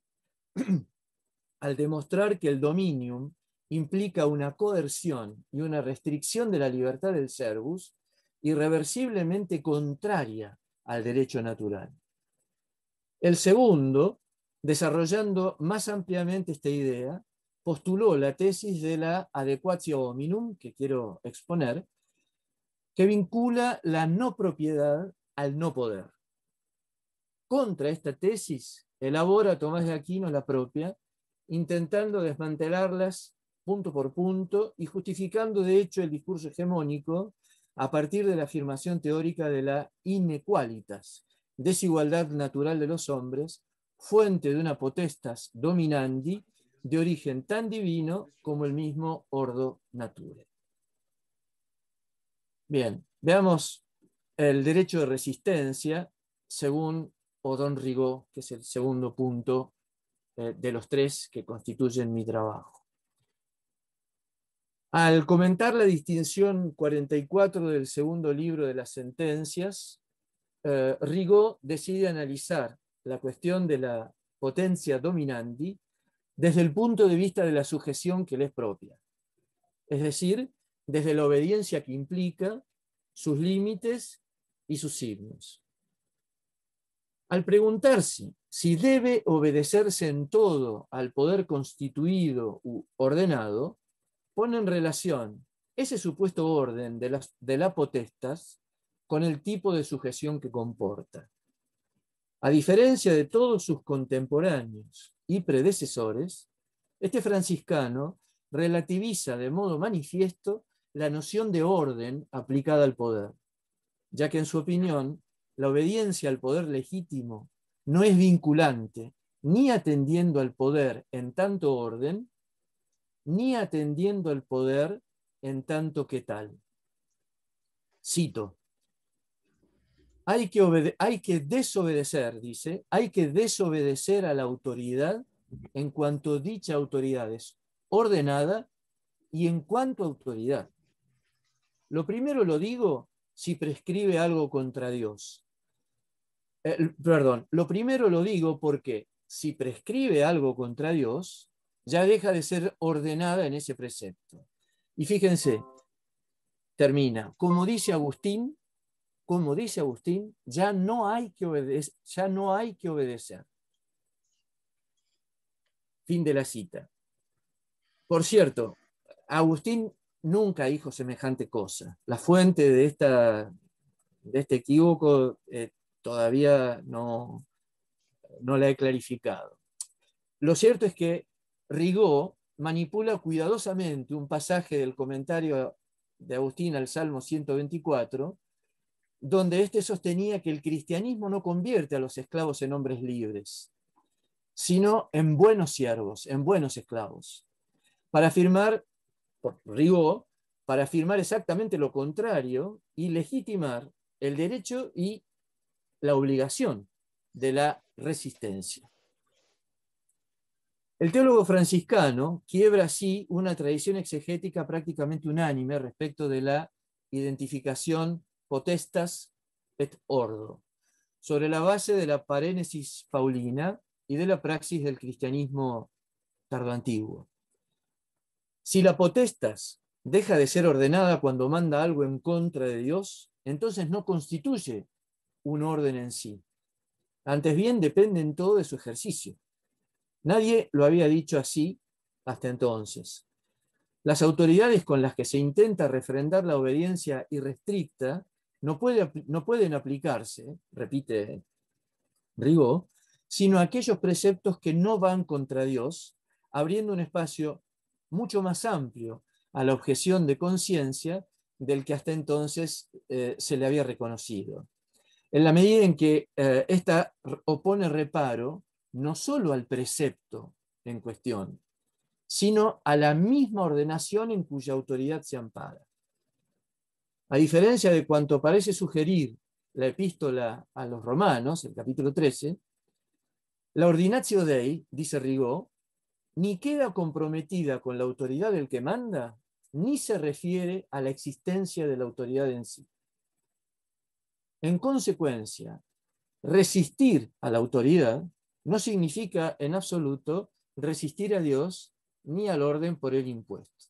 al demostrar que el dominium implica una coerción y una restricción de la libertad del servus irreversiblemente contraria al derecho natural. El segundo, desarrollando más ampliamente esta idea, postuló la tesis de la adequatio hominum, que quiero exponer, que vincula la no propiedad al no poder. Contra esta tesis elabora Tomás de Aquino la propia, intentando desmantelarlas punto por punto y justificando de hecho el discurso hegemónico a partir de la afirmación teórica de la inequalitas, desigualdad natural de los hombres, fuente de una potestas dominandi de origen tan divino como el mismo ordo nature. Bien, veamos el derecho de resistencia según Odón Rigaud, que es el segundo punto de los tres que constituyen mi trabajo. Al comentar la distinción 44 del segundo libro de las sentencias, Rigaud decide analizar la cuestión de la potentia dominandi desde el punto de vista de la sujeción que le es propia, es decir, desde la obediencia que implica, sus límites y sus signos. Al preguntarse si debe obedecerse en todo al poder constituido u ordenado, pone en relación ese supuesto orden de la potestas con el tipo de sujeción que comporta. A diferencia de todos sus contemporáneos y predecesores, este franciscano relativiza de modo manifiesto la noción de orden aplicada al poder, ya que en su opinión la obediencia al poder legítimo no es vinculante ni atendiendo al poder en tanto orden, ni atendiendo al poder en tanto que tal. Cito: hay que desobedecer, dice, hay que desobedecer a la autoridad en cuanto dicha autoridad es ordenada y en cuanto autoridad. Lo primero lo digo si prescribe algo contra Dios. Lo primero lo digo porque si prescribe algo contra Dios, ya deja de ser ordenada en ese precepto. Y fíjense, termina, como dice Agustín, ya no hay que obedecer. Fin de la cita. Por cierto, Agustín nunca dijo semejante cosa. La fuente de este equívoco todavía no la he clarificado. Lo cierto es que Rigaud manipula cuidadosamente un pasaje del comentario de Agustín al Salmo 124, donde éste sostenía que el cristianismo no convierte a los esclavos en hombres libres, sino en buenos siervos, en buenos esclavos. Para afirmar, por Rigaud, para afirmar exactamente lo contrario y legitimar el derecho y la obligación de la resistencia. El teólogo franciscano quiebra así una tradición exegética prácticamente unánime respecto de la identificación potestas et ordo, sobre la base de la parénesis paulina y de la praxis del cristianismo tardoantiguo. Si la potestas deja de ser ordenada cuando manda algo en contra de Dios, entonces no constituye un orden en sí. Antes bien, depende en todo de su ejercicio. Nadie lo había dicho así hasta entonces. Las autoridades con las que se intenta refrendar la obediencia irrestricta no pueden aplicarse, repite Rigaud, sino aquellos preceptos que no van contra Dios, abriendo un espacio mucho más amplio a la objeción de conciencia del que hasta entonces se le había reconocido. En la medida en que ésta opone reparo no solo al precepto en cuestión, sino a la misma ordenación en cuya autoridad se ampara. A diferencia de cuanto parece sugerir la epístola a los romanos, el capítulo 13, la ordinatio Dei, dice Rigaud, ni queda comprometida con la autoridad del que manda, ni se refiere a la existencia de la autoridad en sí. En consecuencia, resistir a la autoridad no significa en absoluto resistir a Dios ni al orden por él impuesto.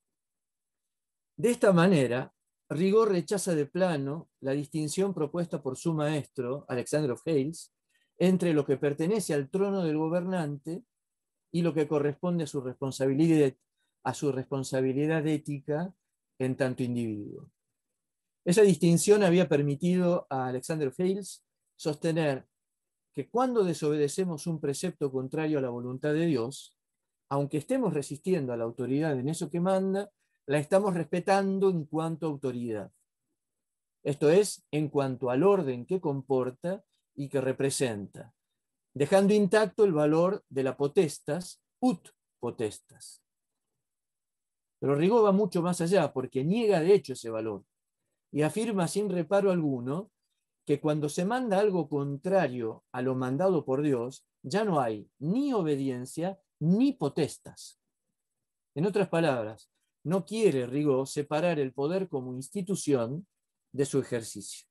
De esta manera, Rigaud rechaza de plano la distinción propuesta por su maestro, Alexander of Hales, entre lo que pertenece al trono del gobernante y lo que corresponde a su responsabilidad ética en tanto individuo. Esa distinción había permitido a Alexander of Hales sostener que cuando desobedecemos un precepto contrario a la voluntad de Dios, aunque estemos resistiendo a la autoridad en eso que manda, la estamos respetando en cuanto a autoridad. Esto es, en cuanto al orden que comporta y que representa, dejando intacto el valor de la potestas, ut potestas. Pero Rigaud va mucho más allá, porque niega de hecho ese valor y afirma sin reparo alguno que cuando se manda algo contrario a lo mandado por Dios, ya no hay ni obediencia ni potestas. En otras palabras, no quiere Rigaud separar el poder como institución de su ejercicio.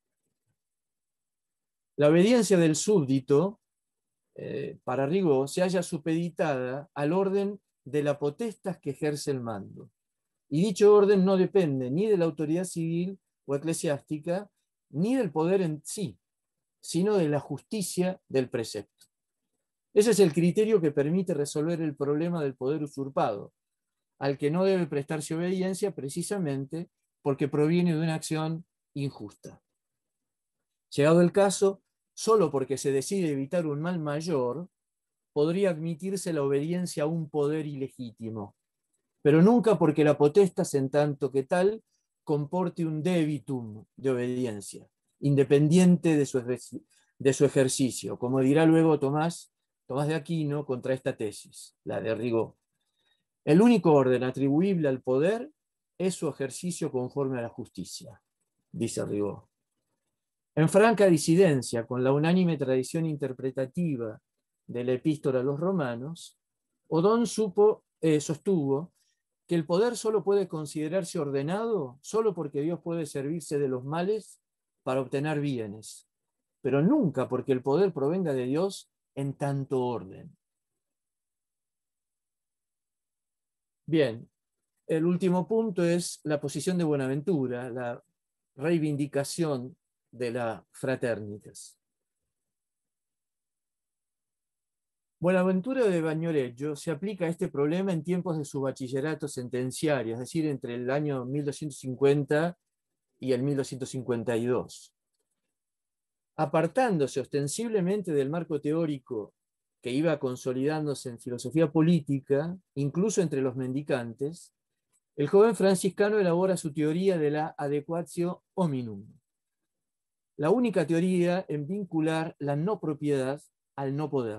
La obediencia del súbdito, para Rigaud, se halla supeditada al orden de la potestas que ejerce el mando. Y dicho orden no depende ni de la autoridad civil o eclesiástica, ni del poder en sí, sino de la justicia del precepto. Ese es el criterio que permite resolver el problema del poder usurpado, al que no debe prestarse obediencia precisamente porque proviene de una acción injusta. Llegado el caso, solo porque se decide evitar un mal mayor, podría admitirse la obediencia a un poder ilegítimo, pero nunca porque la potestas en tanto que tal comporte un debitum de obediencia, independiente de su ejercicio, como dirá luego Tomás de Aquino contra esta tesis, la de Rigaud. El único orden atribuible al poder es su ejercicio conforme a la justicia, dice Rigaud. En franca disidencia con la unánime tradición interpretativa de la epístola a los romanos, Odón sostuvo que el poder solo puede considerarse ordenado solo porque Dios puede servirse de los males para obtener bienes, pero nunca porque el poder provenga de Dios en tanto orden. Bien, el último punto es la posición de Buenaventura, la reivindicación de la fraternitas. Buenaventura de Bagnoregio se aplica a este problema en tiempos de su bachillerato sentenciario, es decir, entre el año 1250 y el 1252. Apartándose ostensiblemente del marco teórico que iba consolidándose en filosofía política, incluso entre los mendicantes, el joven franciscano elabora su teoría de la adequatio hominum, la única teoría en vincular la no propiedad al no poder.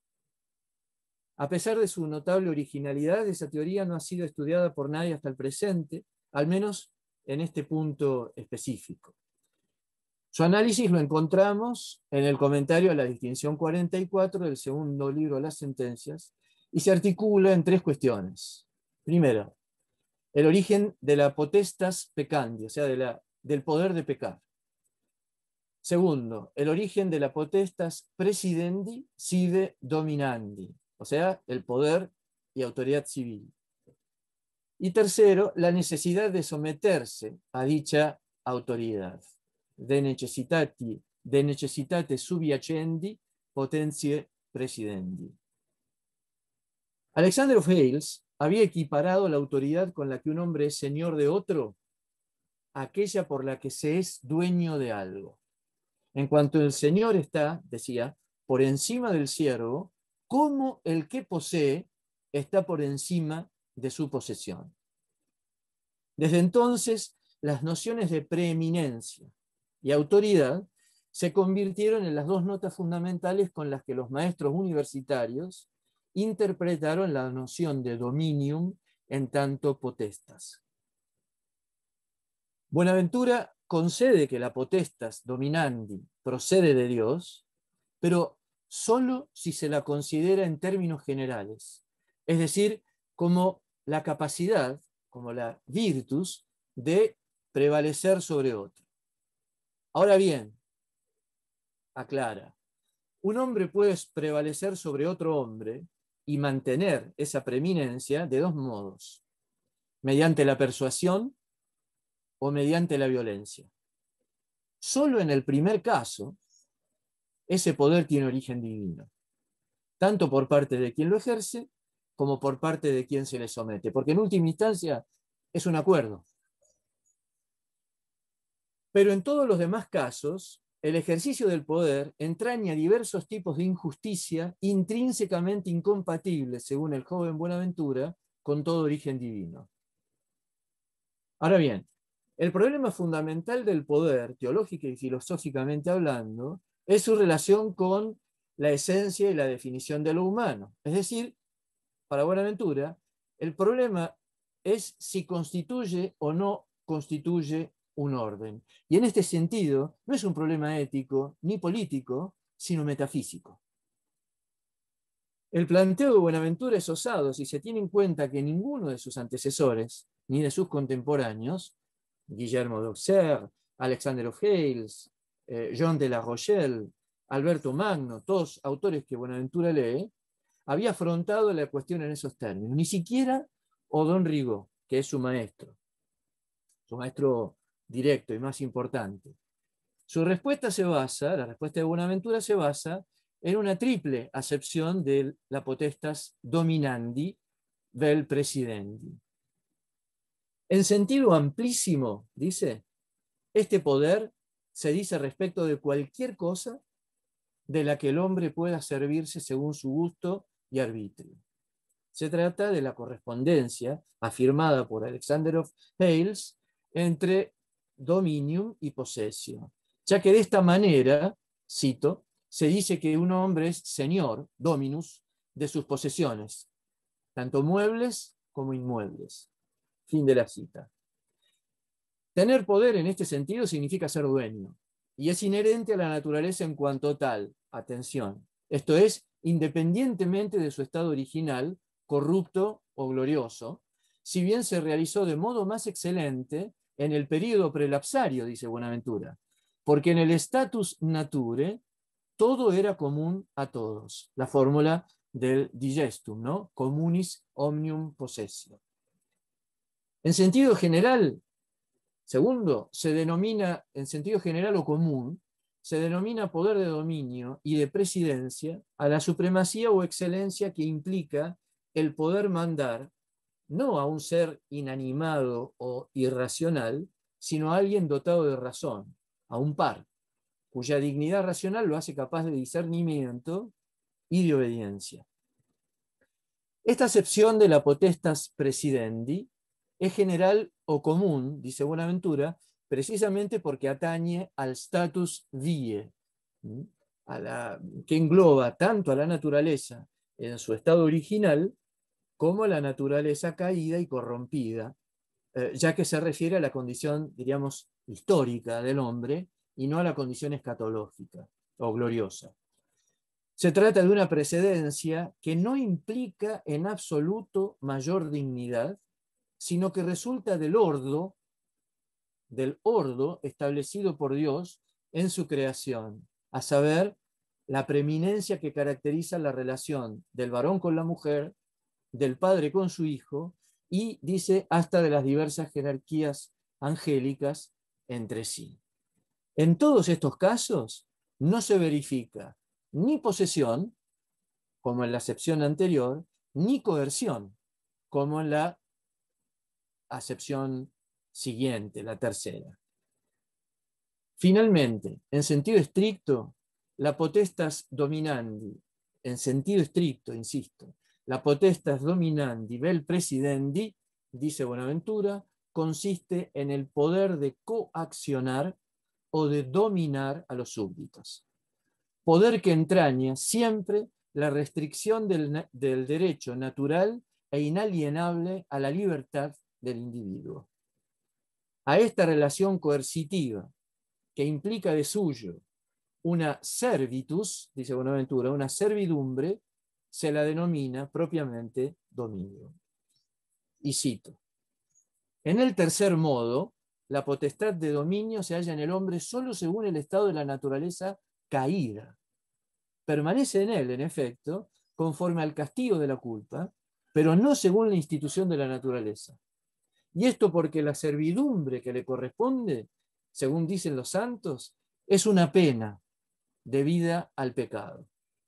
A pesar de su notable originalidad, esa teoría no ha sido estudiada por nadie hasta el presente, al menos en este punto específico. Su análisis lo encontramos en el comentario a la distinción 44 del segundo libro de las sentencias y se articula en tres cuestiones. Primero, el origen de la potestas peccandi, o sea, del poder de pecar. Segundo, el origen de la potestas presidendi sive dominandi, o sea, el poder y autoridad civil. Y tercero, la necesidad de someterse a dicha autoridad. De necessitate subiacendi potentiae presidendi. Alexander of Hales había equiparado la autoridad con la que un hombre es señor de otro, aquella por la que se es dueño de algo. En cuanto el señor está, decía, por encima del siervo, como el que posee está por encima de su posesión. Desde entonces, las nociones de preeminencia y autoridad se convirtieron en las dos notas fundamentales con las que los maestros universitarios interpretaron la noción de dominium en tanto potestas. Buenaventura concede que la potestas dominandi procede de Dios, pero solo si se la considera en términos generales, es decir, como la capacidad, como la virtus de prevalecer sobre otro. Ahora bien, aclara, un hombre puede prevalecer sobre otro hombre y mantener esa preeminencia de dos modos, mediante la persuasión o mediante la violencia. Solo en el primer caso, ese poder tiene origen divino, tanto por parte de quien lo ejerce como por parte de quien se le somete, porque en última instancia es un acuerdo. Pero en todos los demás casos, el ejercicio del poder entraña diversos tipos de injusticia intrínsecamente incompatibles, según el joven Buenaventura, con todo origen divino. Ahora bien, el problema fundamental del poder, teológica y filosóficamente hablando, es su relación con la esencia y la definición de lo humano. Es decir, para Buenaventura, el problema es si constituye o no constituye un orden. Y en este sentido, no es un problema ético ni político, sino metafísico. El planteo de Buenaventura es osado si se tiene en cuenta que ninguno de sus antecesores, ni de sus contemporáneos, Guillermo d'Auxerre, Alexander of Hales, Jean de la Rochelle, Alberto Magno, todos autores que Buenaventura lee, había afrontado la cuestión en esos términos. Ni siquiera Odón Rigaud, que es su maestro directo y más importante. Su respuesta la respuesta de Buenaventura se basa en una triple acepción de la potestas dominandi vel presidendi. En sentido amplísimo, dice, este poder se dice respecto de cualquier cosa de la que el hombre pueda servirse según su gusto y arbitrio. Se trata de la correspondencia afirmada por Alexander of Hales entre dominium y possessio, ya que de esta manera, cito, se dice que un hombre es señor, dominus, de sus posesiones, tanto muebles como inmuebles. Fin de la cita. Tener poder en este sentido significa ser dueño, y es inherente a la naturaleza en cuanto tal, atención, esto es, independientemente de su estado original, corrupto o glorioso, si bien se realizó de modo más excelente en el período prelapsario, dice Buenaventura, porque en el status nature todo era común a todos, la fórmula del digestum, ¿no? Communis omnium possessio. En sentido general, segundo, se denomina en sentido general o común se denomina poder de dominio y de presidencia a la supremacía o excelencia que implica el poder mandar no a un ser inanimado o irracional, sino a alguien dotado de razón, a un par, cuya dignidad racional lo hace capaz de discernimiento y de obediencia. Esta acepción de la potestas presidendi es general o común, dice Buenaventura, precisamente porque atañe al status vie, que engloba tanto a la naturaleza en su estado original como a la naturaleza caída y corrompida, ya que se refiere a la condición, diríamos, histórica del hombre y no a la condición escatológica o gloriosa. Se trata de una precedencia que no implica en absoluto mayor dignidad, sino que resulta del ordo establecido por Dios en su creación, a saber, la preeminencia que caracteriza la relación del varón con la mujer, del padre con su hijo, y dice hasta de las diversas jerarquías angélicas entre sí. En todos estos casos no se verifica ni posesión, como en la acepción anterior, ni coerción, como en la acepción siguiente, la tercera. Finalmente, en sentido estricto, la potestas dominandi, en sentido estricto, insisto, la potestas dominandi vel presidendi, dice Buenaventura, consiste en el poder de coaccionar o de dominar a los súbditos. Poder que entraña siempre la restricción del derecho natural e inalienable a la libertad del individuo. A esta relación coercitiva, que implica de suyo una servitus, dice Buenaventura, una servidumbre, se la denomina propiamente dominio. Y cito: en el tercer modo, la potestad de dominio se halla en el hombre solo según el estado de la naturaleza caída. Permanece en él, en efecto, conforme al castigo de la culpa, pero no según la institución de la naturaleza. Y esto porque la servidumbre que le corresponde, según dicen los santos, es una pena debida al pecado.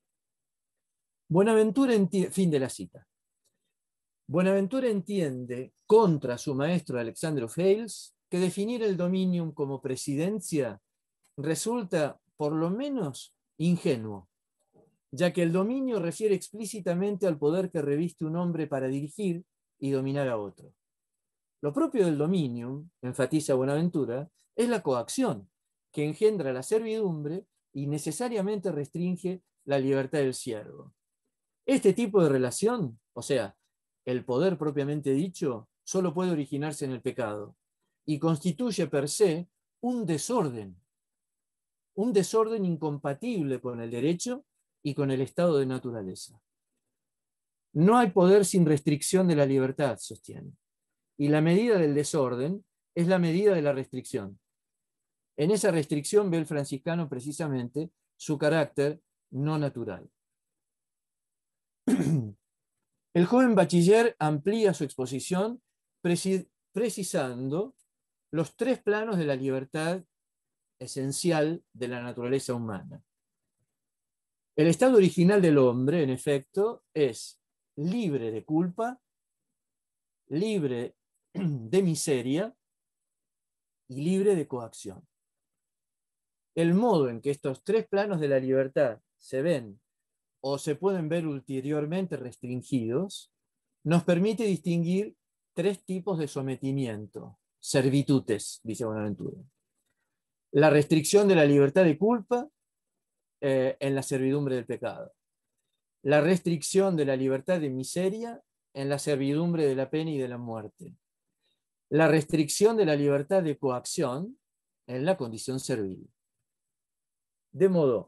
Buenaventura fin de la cita. Buenaventura entiende, contra su maestro Alexander of Hales, que definir el dominium como presidencia resulta, por lo menos, ingenuo, ya que el dominio refiere explícitamente al poder que reviste un hombre para dirigir y dominar a otro. Lo propio del dominium, enfatiza Buenaventura, es la coacción, que engendra la servidumbre y necesariamente restringe la libertad del siervo. Este tipo de relación, o sea, el poder propiamente dicho, solo puede originarse en el pecado y constituye per se un desorden incompatible con el derecho y con el estado de naturaleza. No hay poder sin restricción de la libertad, sostiene, y la medida del desorden es la medida de la restricción. En esa restricción ve el franciscano precisamente su carácter no natural. El joven bachiller amplía su exposición precisando los tres planos de la libertad esencial de la naturaleza humana. El estado original del hombre, en efecto, es libre de culpa, libre de miseria y libre de coacción. El modo en que estos tres planos de la libertad se ven o se pueden ver ulteriormente restringidos, nos permite distinguir tres tipos de sometimiento, servitutes, dice Buenaventura. La restricción de la libertad de culpa en la servidumbre del pecado. La restricción de la libertad de miseria en la servidumbre de la pena y de la muerte. La restricción de la libertad de coacción en la condición servil. De modo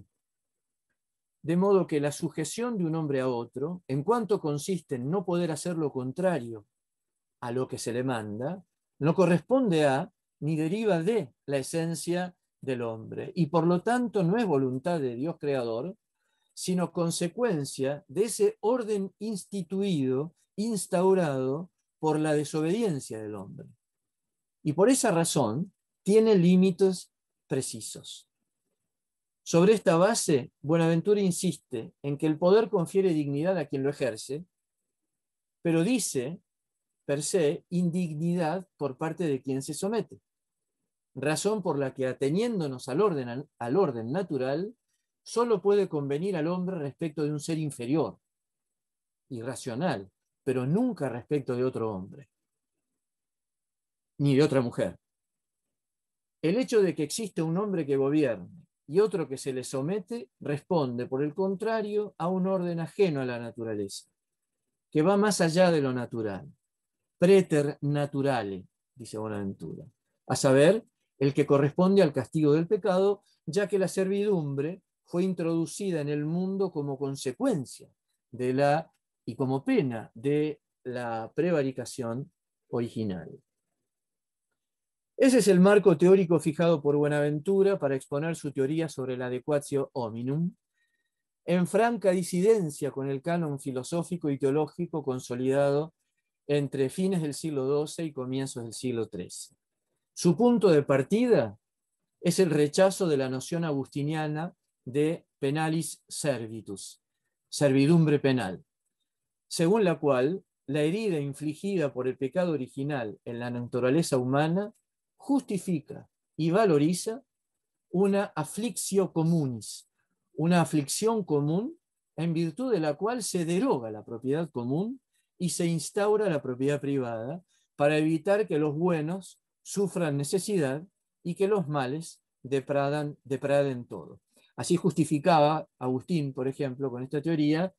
que la sujeción de un hombre a otro, en cuanto consiste en no poder hacer lo contrario a lo que se le manda, no corresponde a ni deriva de la esencia del hombre, y por lo tanto no es voluntad de Dios creador, sino consecuencia de ese orden instituido, instaurado por la desobediencia del hombre. Y por esa razón tiene límites precisos. Sobre esta base, Buenaventura insiste en que el poder confiere dignidad a quien lo ejerce, pero dice, per se, indignidad por parte de quien se somete, razón por la que, ateniéndonos al orden natural, solo puede convenir al hombre respecto de un ser inferior, irracional, pero nunca respecto de otro hombre, ni de otra mujer. El hecho de que existe un hombre que gobierne y otro que se le somete responde, por el contrario, a un orden ajeno a la naturaleza, que va más allá de lo natural, preter naturale, dice Bonaventura, a saber, el que corresponde al castigo del pecado, ya que la servidumbre fue introducida en el mundo como consecuencia y como pena de la prevaricación original. Ese es el marco teórico fijado por Buenaventura para exponer su teoría sobre la adequatio hominum, en franca disidencia con el canon filosófico y teológico consolidado entre fines del siglo XII y comienzos del siglo XIII. Su punto de partida es el rechazo de la noción agustiniana de penalis servitus, servidumbre penal, según la cual la herida infligida por el pecado original en la naturaleza humana justifica y valoriza una afflictio communis, una aflicción común en virtud de la cual se deroga la propiedad común y se instaura la propiedad privada para evitar que los buenos sufran necesidad y que los males depraden todo. Así justificaba Agustín, por ejemplo, con esta teoría,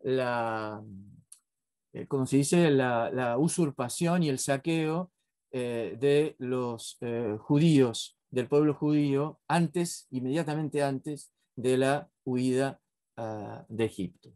como se dice, la usurpación y el saqueo de los judíos, del pueblo judío, inmediatamente antes de la huida de Egipto.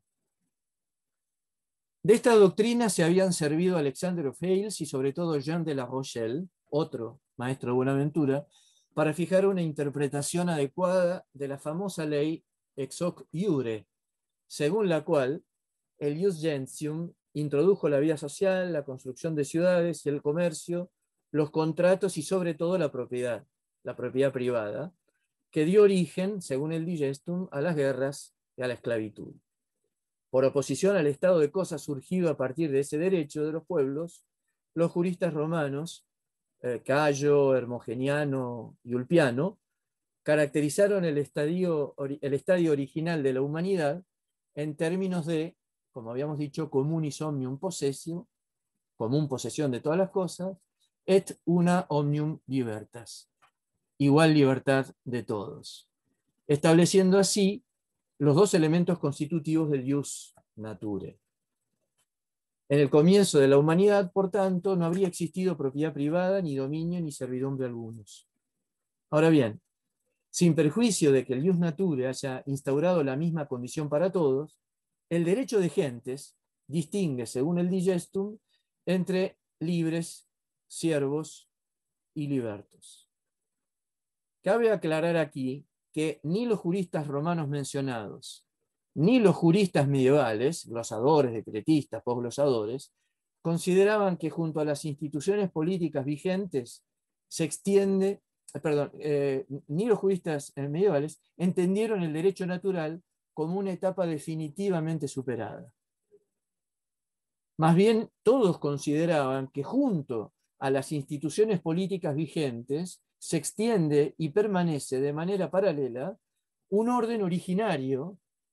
De esta doctrina se habían servido Alexander of Hales y sobre todo Jean de la Rochelle, otro maestro de Buenaventura, para fijar una interpretación adecuada de la famosa ley ex hoc iure, según la cual el ius gentium introdujo la vida social, la construcción de ciudades y el comercio, los contratos y sobre todo la propiedad privada, que dio origen, según el digestum, a las guerras y a la esclavitud. Por oposición al estado de cosas surgido a partir de ese derecho de los pueblos, los juristas romanos, Cayo, Hermogeniano y Ulpiano, caracterizaron el estadio original de la humanidad en términos de, como habíamos dicho, communis omnium possessio, común posesión de todas las cosas, et una omnium libertas, igual libertad de todos, estableciendo así los dos elementos constitutivos del ius nature. En el comienzo de la humanidad, por tanto, no habría existido propiedad privada, ni dominio, ni servidumbre algunos. Ahora bien, sin perjuicio de que el ius nature haya instaurado la misma condición para todos, el derecho de gentes distingue, según el digestum, entre libres, siervos y libertos. Cabe aclarar aquí que ni los juristas romanos mencionados, ni los juristas medievales, glosadores, decretistas, posglosadores, consideraban que junto a las instituciones políticas vigentes se extiende, ni los juristas medievales entendieron el derecho natural como una etapa definitivamente superada. Más bien, todos consideraban que junto a las instituciones políticas vigentes se extiende y permanece de manera paralela un orden originario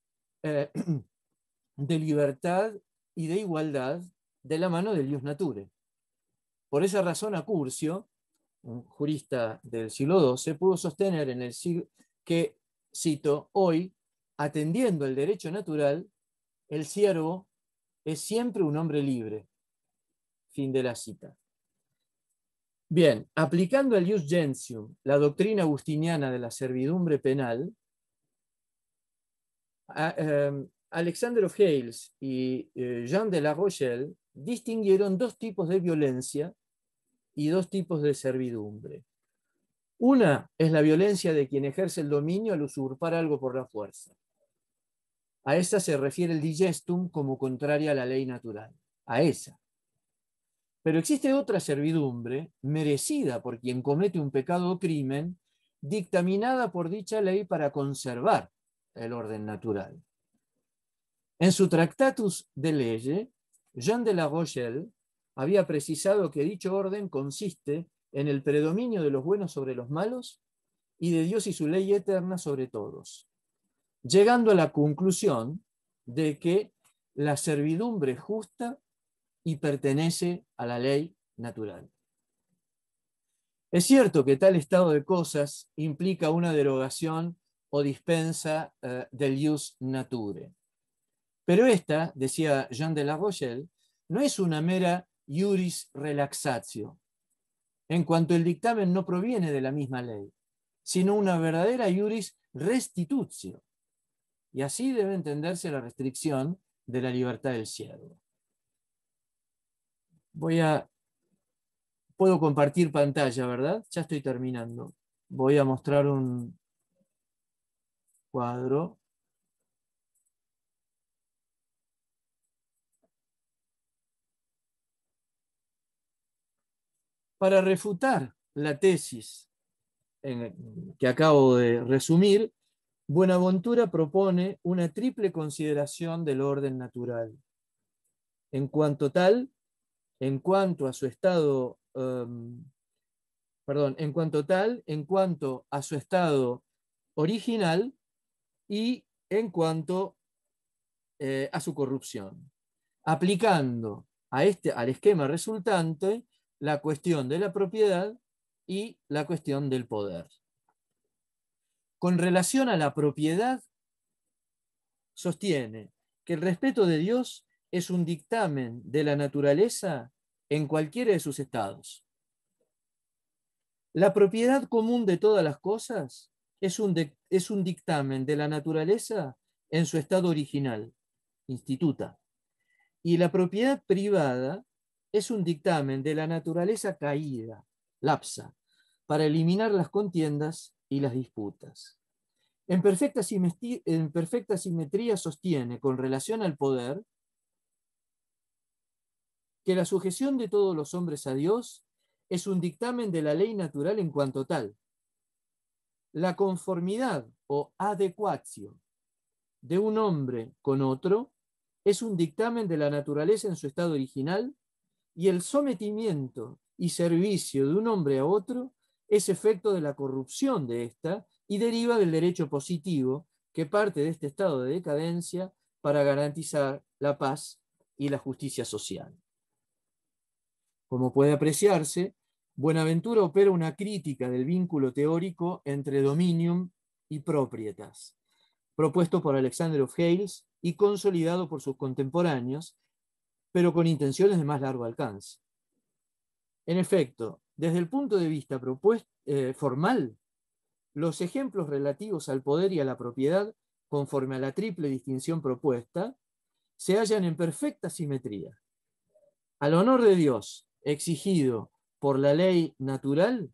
de libertad y de igualdad de la mano del ius nature. Por esa razón, Accurcio, un jurista del siglo XII, pudo sostener en el siglo que, cito, hoy, atendiendo el derecho natural, el siervo es siempre un hombre libre. Fin de la cita. Bien, aplicando al ius gentium la doctrina agustiniana de la servidumbre penal, Alexander of Hales y Jean de la Rochelle distinguieron dos tipos de violencia y dos tipos de servidumbre. Una es la violencia de quien ejerce el dominio al usurpar algo por la fuerza. A esa se refiere el digestum como contraria a la ley natural. A esa. Pero existe otra servidumbre merecida por quien comete un pecado o crimen dictaminada por dicha ley para conservar el orden natural. En su Tractatus de Lege, Jean de la Rochelle había precisado que dicho orden consiste en el predominio de los buenos sobre los malos y de Dios y su ley eterna sobre todos, llegando a la conclusión de que la servidumbre es justa y pertenece a la ley natural. Es cierto que tal estado de cosas implica una derogación o dispensa del ius nature. Pero esta, decía Jean de la Rochelle, no es una mera iuris relaxatio, en cuanto el dictamen no proviene de la misma ley, sino una verdadera iuris restitutio. Y así debe entenderse la restricción de la libertad del siervo. Puedo compartir pantalla, ¿verdad? Ya estoy terminando. Voy a mostrar un cuadro. Para refutar la tesis que acabo de resumir, Buenaventura propone una triple consideración del orden natural. En cuanto a su estado original y en cuanto a su corrupción, aplicando al esquema resultante la cuestión de la propiedad y la cuestión del poder. Con relación a la propiedad, sostiene que el respeto de Dios es un dictamen de la naturaleza en cualquiera de sus estados. La propiedad común de todas las cosas es un dictamen de la naturaleza en su estado original, instituta. Y la propiedad privada es un dictamen de la naturaleza caída, lapsa, para eliminar las contiendas y las disputas. En perfecta simetría sostiene, con relación al poder, que la sujeción de todos los hombres a Dios es un dictamen de la ley natural en cuanto tal. La conformidad o adecuatio de un hombre con otro es un dictamen de la naturaleza en su estado original, y el sometimiento y servicio de un hombre a otro es efecto de la corrupción de ésta y deriva del derecho positivo que parte de este estado de decadencia para garantizar la paz y la justicia social. Como puede apreciarse, Buenaventura opera una crítica del vínculo teórico entre dominium y proprietas, propuesto por Alexander of Hales y consolidado por sus contemporáneos, pero con intenciones de más largo alcance. En efecto, desde el punto de vista formal, los ejemplos relativos al poder y a la propiedad, conforme a la triple distinción propuesta, se hallan en perfecta simetría. Al honor de Dios, exigido por la ley natural,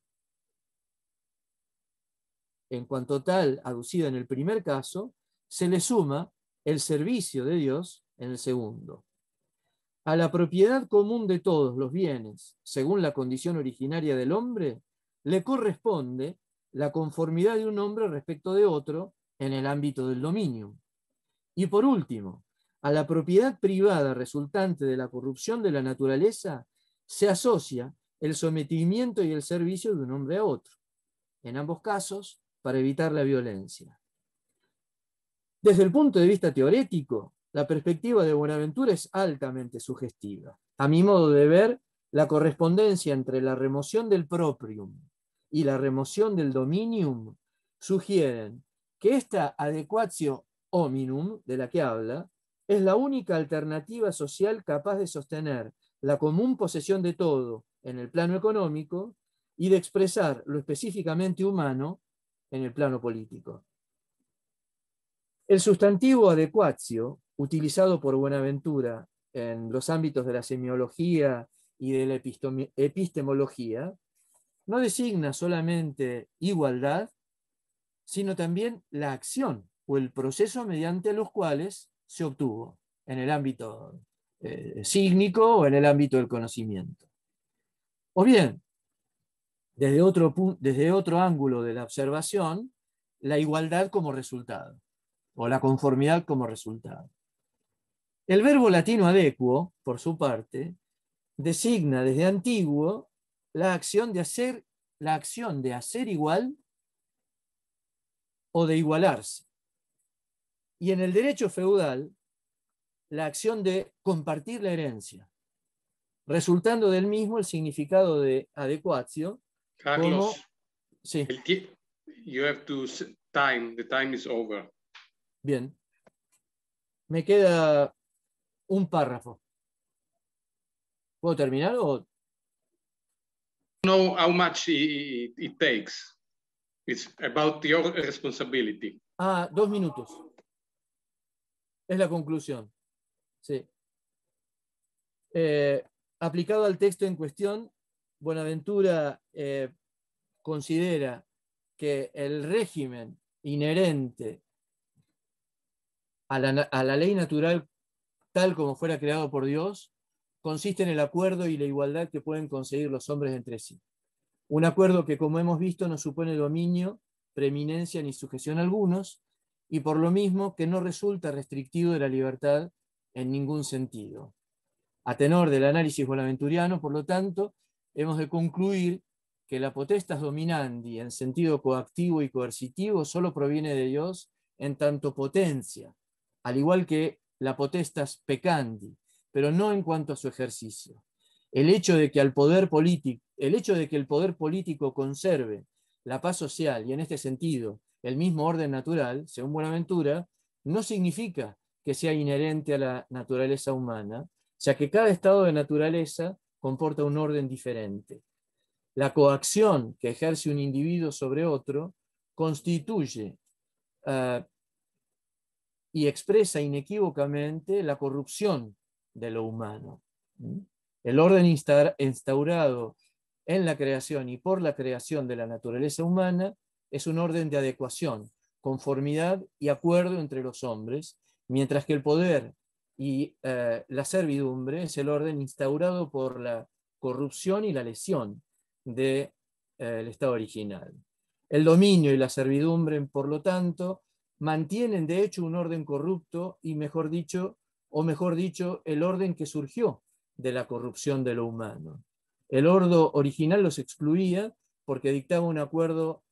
en cuanto tal, aducida en el primer caso, se le suma el servicio de Dios en el segundo. A la propiedad común de todos los bienes, según la condición originaria del hombre, le corresponde la conformidad de un hombre respecto de otro en el ámbito del dominio. Y por último, a la propiedad privada resultante de la corrupción de la naturaleza se asocia el sometimiento y el servicio de un hombre a otro, en ambos casos para evitar la violencia. Desde el punto de vista teorético, la perspectiva de Buenaventura es altamente sugestiva. A mi modo de ver, la correspondencia entre la remoción del proprium y la remoción del dominium sugieren que esta adequatio hominum de la que habla es la única alternativa social capaz de sostener la común posesión de todo en el plano económico y de expresar lo específicamente humano en el plano político. El sustantivo adequatio, utilizado por Buenaventura en los ámbitos de la semiología y de la epistemología, no designa solamente igualdad, sino también la acción o el proceso mediante los cuales se obtuvo en el ámbito sígnico o en el ámbito del conocimiento. O bien, desde otro ángulo de la observación, la igualdad como resultado, o la conformidad como resultado. El verbo latino adecuo, por su parte, designa desde antiguo la acción de hacer igual o de igualarse. Y en el derecho feudal, la acción de compartir la herencia, resultando del mismo el significado de adecuatio. Carlos, como, sí. You have to time. The time is over. Bien. Me queda un párrafo. ¿Puedo terminar o...? Know how much it takes. It's about your responsibility. 2 minutos. Es la conclusión. Sí. Aplicado al texto en cuestión, Buenaventura considera que el régimen inherente a la ley natural tal como fuera creado por Dios consiste en el acuerdo y la igualdad que pueden conseguir los hombres entre sí. Un acuerdo que, como hemos visto, no supone dominio, preeminencia ni sujeción a algunos, y por lo mismo que no resulta restrictivo de la libertad en ningún sentido. A tenor del análisis buenaventuriano, por lo tanto, hemos de concluir que la potestas dominandi en sentido coactivo y coercitivo solo proviene de Dios en tanto potencia, al igual que la potestas peccandi, pero no en cuanto a su ejercicio. El hecho de que el poder político conserve la paz social y en este sentido el mismo orden natural, según Buenaventura, no significa que sea inherente a la naturaleza humana, ya que cada estado de naturaleza comporta un orden diferente. La coacción que ejerce un individuo sobre otro constituye y expresa inequívocamente la corrupción de lo humano. El orden instaurado en la creación y por la creación de la naturaleza humana es un orden de adecuación, conformidad y acuerdo entre los hombres, mientras que el poder y la servidumbre es el orden instaurado por la corrupción y la lesión del estado original. El dominio y la servidumbre, por lo tanto, mantienen de hecho un orden corrupto y mejor dicho, el orden que surgió de la corrupción de lo humano. El orden original los excluía porque dictaba un acuerdo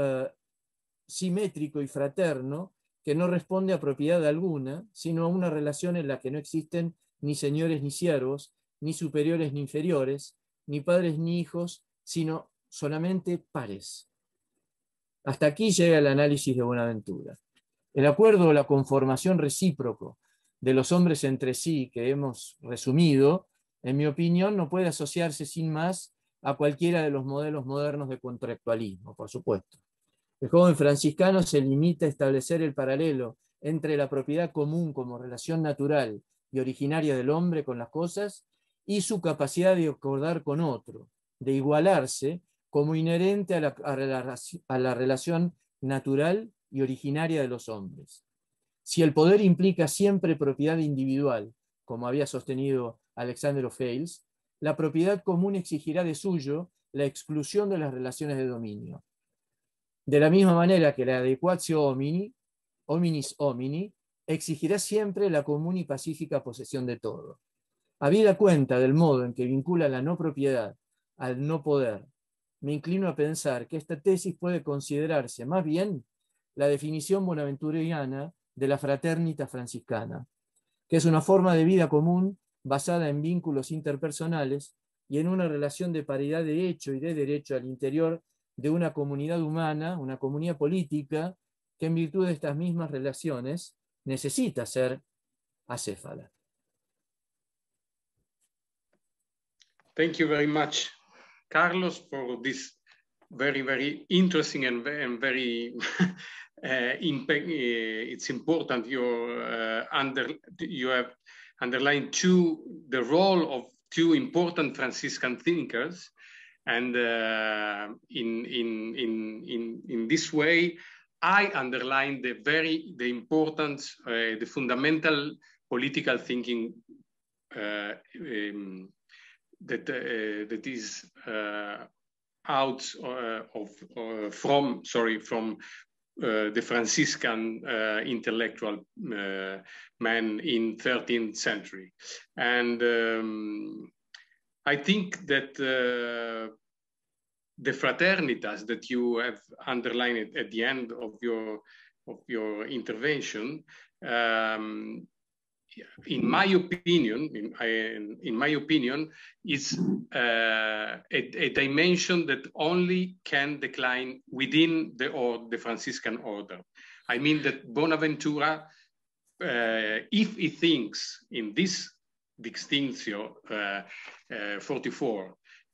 simétrico y fraterno que no responde a propiedad alguna, sino a una relación en la que no existen ni señores ni siervos, ni superiores ni inferiores, ni padres ni hijos, sino solamente pares. Hasta aquí llega el análisis de Buenaventura. El acuerdo o la conformación recíproco de los hombres entre sí que hemos resumido, en mi opinión, no puede asociarse sin más a cualquiera de los modelos modernos de contractualismo, por supuesto. El joven franciscano se limita a establecer el paralelo entre la propiedad común como relación natural y originaria del hombre con las cosas y su capacidad de acordar con otro, de igualarse como inherente a la relación natural y originaria de los hombres. Si el poder implica siempre propiedad individual, como había sostenido Alexander of Hales, la propiedad común exigirá de suyo la exclusión de las relaciones de dominio. De la misma manera que la adequatio hominis homini exigirá siempre la común y pacífica posesión de todo. Habida cuenta del modo en que vincula la no propiedad al no poder, me inclino a pensar que esta tesis puede considerarse más bien la definición buenaventuriana de la fraternita franciscana, que es una forma de vida común basada en vínculos interpersonales y en una relación de paridad de hecho y de derecho al interior de una comunidad humana, una comunidad política, que en virtud de estas mismas relaciones necesita ser acéfala. Thank you very much, Carlos, for this very, very interesting and very it's important you have underlined the role of two important Franciscan thinkers, and in this way, I underline the importance, the fundamental political thinking that is out from the Franciscan intellectual man in 13th century. And I think that the fraternitas that you have underlined at the end of your intervention, in my opinion, is a dimension that only can decline within the Franciscan order. I mean that Bonaventura, if he thinks in this Distinctio 44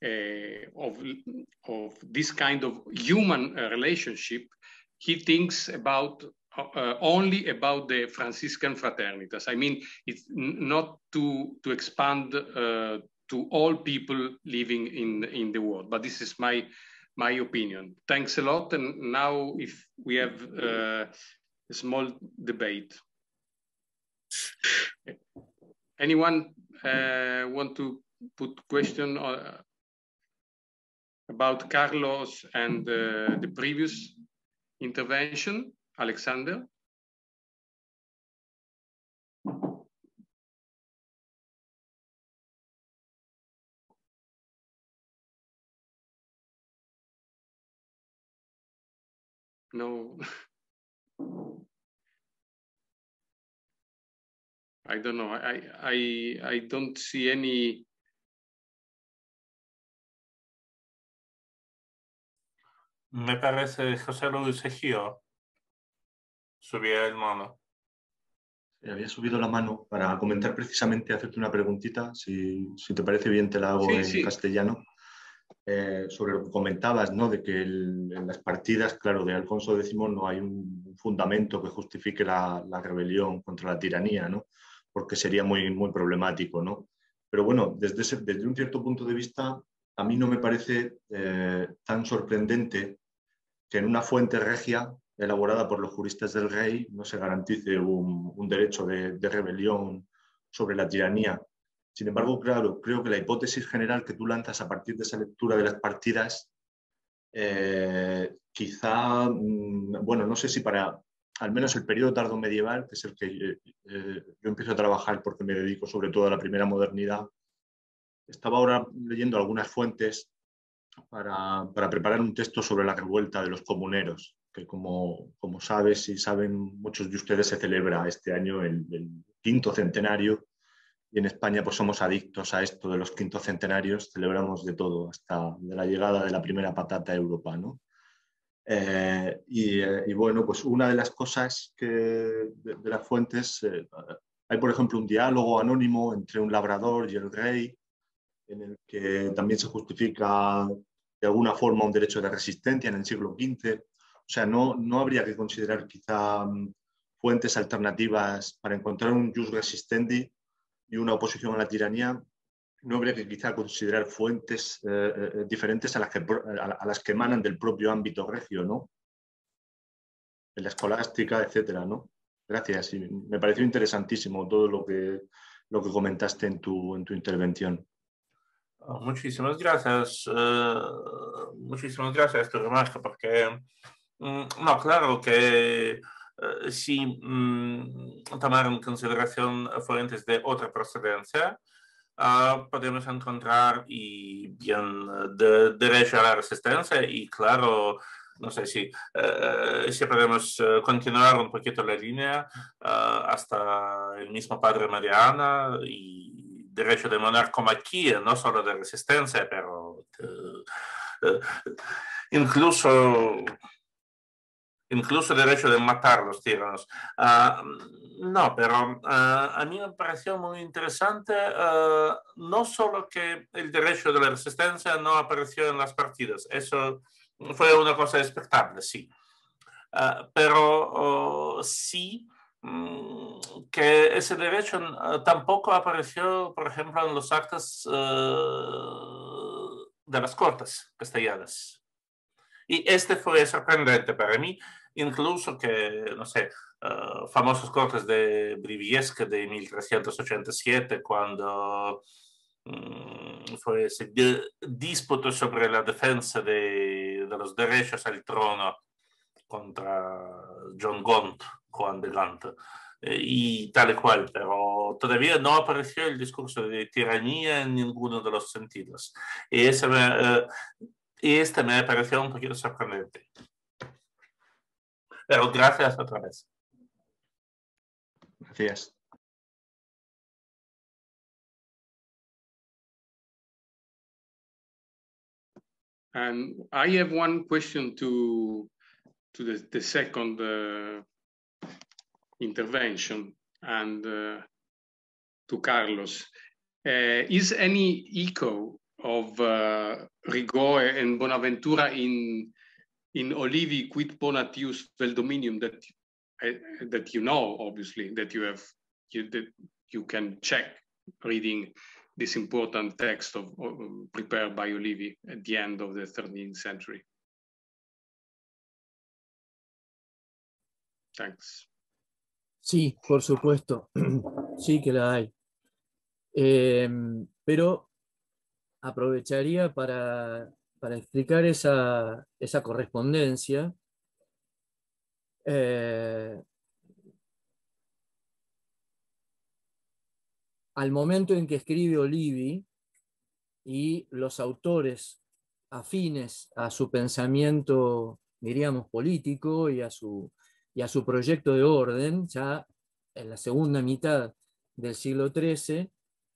of this kind of human relationship, he thinks about only about the Franciscan fraternitas. I mean, it's not to expand to all people living in the world, but this is my opinion. Thanks a lot. And now if we have a small debate. Anyone want to put question about Carlos and the previous intervention? Alexander? No. I don't know. I don't see any. Me parece José Luis Ejío subía el mano. Había subido la mano para comentar precisamente, hacerte una preguntita, si te parece bien te la hago en castellano, sobre lo que comentabas, ¿no? De que en las partidas, claro, de Alfonso X no hay un fundamento que justifique la rebelión contra la tiranía, ¿no? Porque sería muy, muy problemático, ¿no? Pero bueno, desde un cierto punto de vista, a mí no me parece tan sorprendente que en una fuente regia elaborada por los juristas del rey no se garantice un derecho de rebelión sobre la tiranía. Sin embargo, claro, creo que la hipótesis general que tú lanzas a partir de esa lectura de las partidas, quizá, bueno, no sé si para al menos el periodo tardomedieval, que es el que yo empiezo a trabajar porque me dedico sobre todo a la primera modernidad, estaba ahora leyendo algunas fuentes para preparar un texto sobre la revuelta de los comuneros, que como sabes y saben muchos de ustedes, se celebra este año el 5º centenario, y en España pues somos adictos a esto de los 500 centenarios, celebramos de todo, hasta de la llegada de la primera patata a Europa, ¿no? Y bueno, pues una de las cosas de las fuentes, hay por ejemplo un diálogo anónimo entre un labrador y el rey, en el que también se justifica de alguna forma un derecho de resistencia en el siglo XV. O sea, no habría que considerar quizá fuentes alternativas para encontrar un jus resistendi y una oposición a la tiranía. No habría que quizá considerar fuentes diferentes a las que emanan del propio ámbito regio, ¿no? En la escolástica, etcétera, ¿no? Gracias. Y me pareció interesantísimo todo lo que comentaste en tu intervención. Muchísimas gracias. Muchísimas gracias a tu remarca, porque no, claro que si tomar en consideración fuentes de otra procedencia, podemos encontrar y bien derecho a la resistencia y claro, no sé si podemos continuar un poquito la línea hasta el mismo padre Mariana y derecho de monarcomaquia, no solo de resistencia, pero incluso derecho de matar a los tiranos. No, pero a mí me pareció muy interesante no solo que el derecho de la resistencia no apareció en las partidas, eso fue una cosa expectable, sí. Pero sí que ese derecho tampoco apareció, por ejemplo, en los actas de las Cortes castellanas. Y fue sorprendente para mí, incluso que, no sé, famosos Cortes de Briviesca de 1387, cuando fue ese disputa sobre la defensa de los derechos al trono contra John Gaunt, Juan de Gaunt, y tal y cual, pero todavía no apareció el discurso de tiranía en ninguno de los sentidos. Y este me pareció un poquito sorprendente. Pero gracias otra vez. Gracias. And I have one question to the second intervention and to Carlos. Is any echo of Rigor and Bonaventura in Olivi quid ponatius vel dominium that you know, obviously, that you can check reading this important text prepared by Olivi at the end of the 13th century? Thanks. Sí, por supuesto. Sí que la hay. Pero aprovecharía para explicar esa correspondencia. Al momento en que escribe Olivi y los autores afines a su pensamiento, diríamos, político y a su proyecto de orden, ya en la segunda mitad del siglo XIII,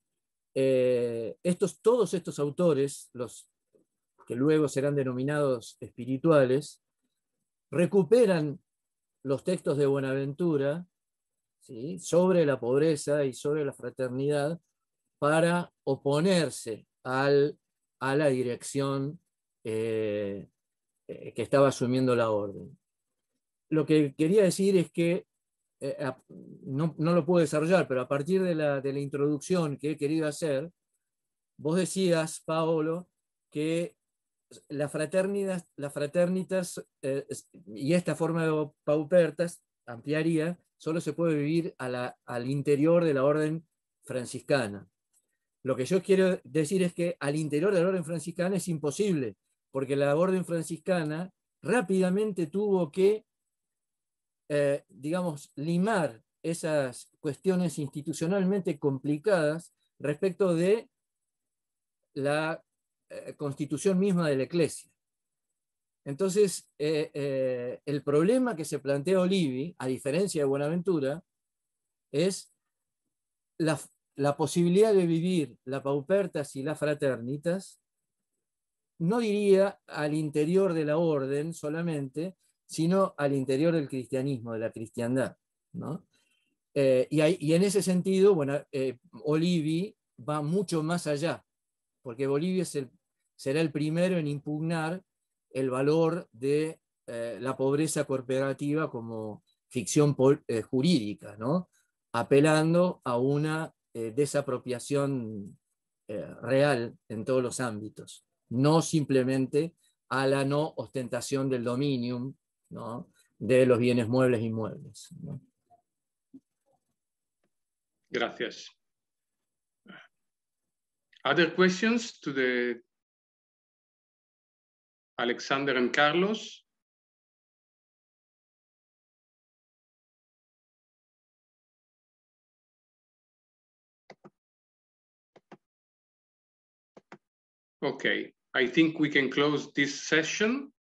todos estos autores, los que luego serán denominados espirituales, recuperan los textos de Buenaventura, ¿sí?, sobre la pobreza y sobre la fraternidad para oponerse a la dirección que estaba asumiendo la orden. Lo que quería decir es que no lo puedo desarrollar, pero a partir de la introducción que he querido hacer, vos decías, Paolo, que la fraternitas y esta forma de paupertas, ampliaría, solo se puede vivir al interior de la orden franciscana. Lo que yo quiero decir es que al interior de la orden franciscana es imposible, porque la orden franciscana rápidamente tuvo que digamos, limar esas cuestiones institucionalmente complicadas respecto de la constitución misma de la Iglesia. Entonces, el problema que se plantea Olivi, a diferencia de Buenaventura, es la posibilidad de vivir la paupertas y la fraternitas, no diría al interior de la orden solamente, sino al interior del cristianismo, de la cristiandad, ¿no? Y en ese sentido, bueno, Olivi va mucho más allá, porque Olivi será el primero en impugnar el valor de la pobreza corporativa como ficción jurídica, ¿no?, apelando a una desapropiación real en todos los ámbitos, no simplemente a la no ostentación del dominium, ¿no?, de los bienes muebles e inmuebles, ¿no? Gracias. Other questions to the Alexander and Carlos? Okay, I think we can close this session.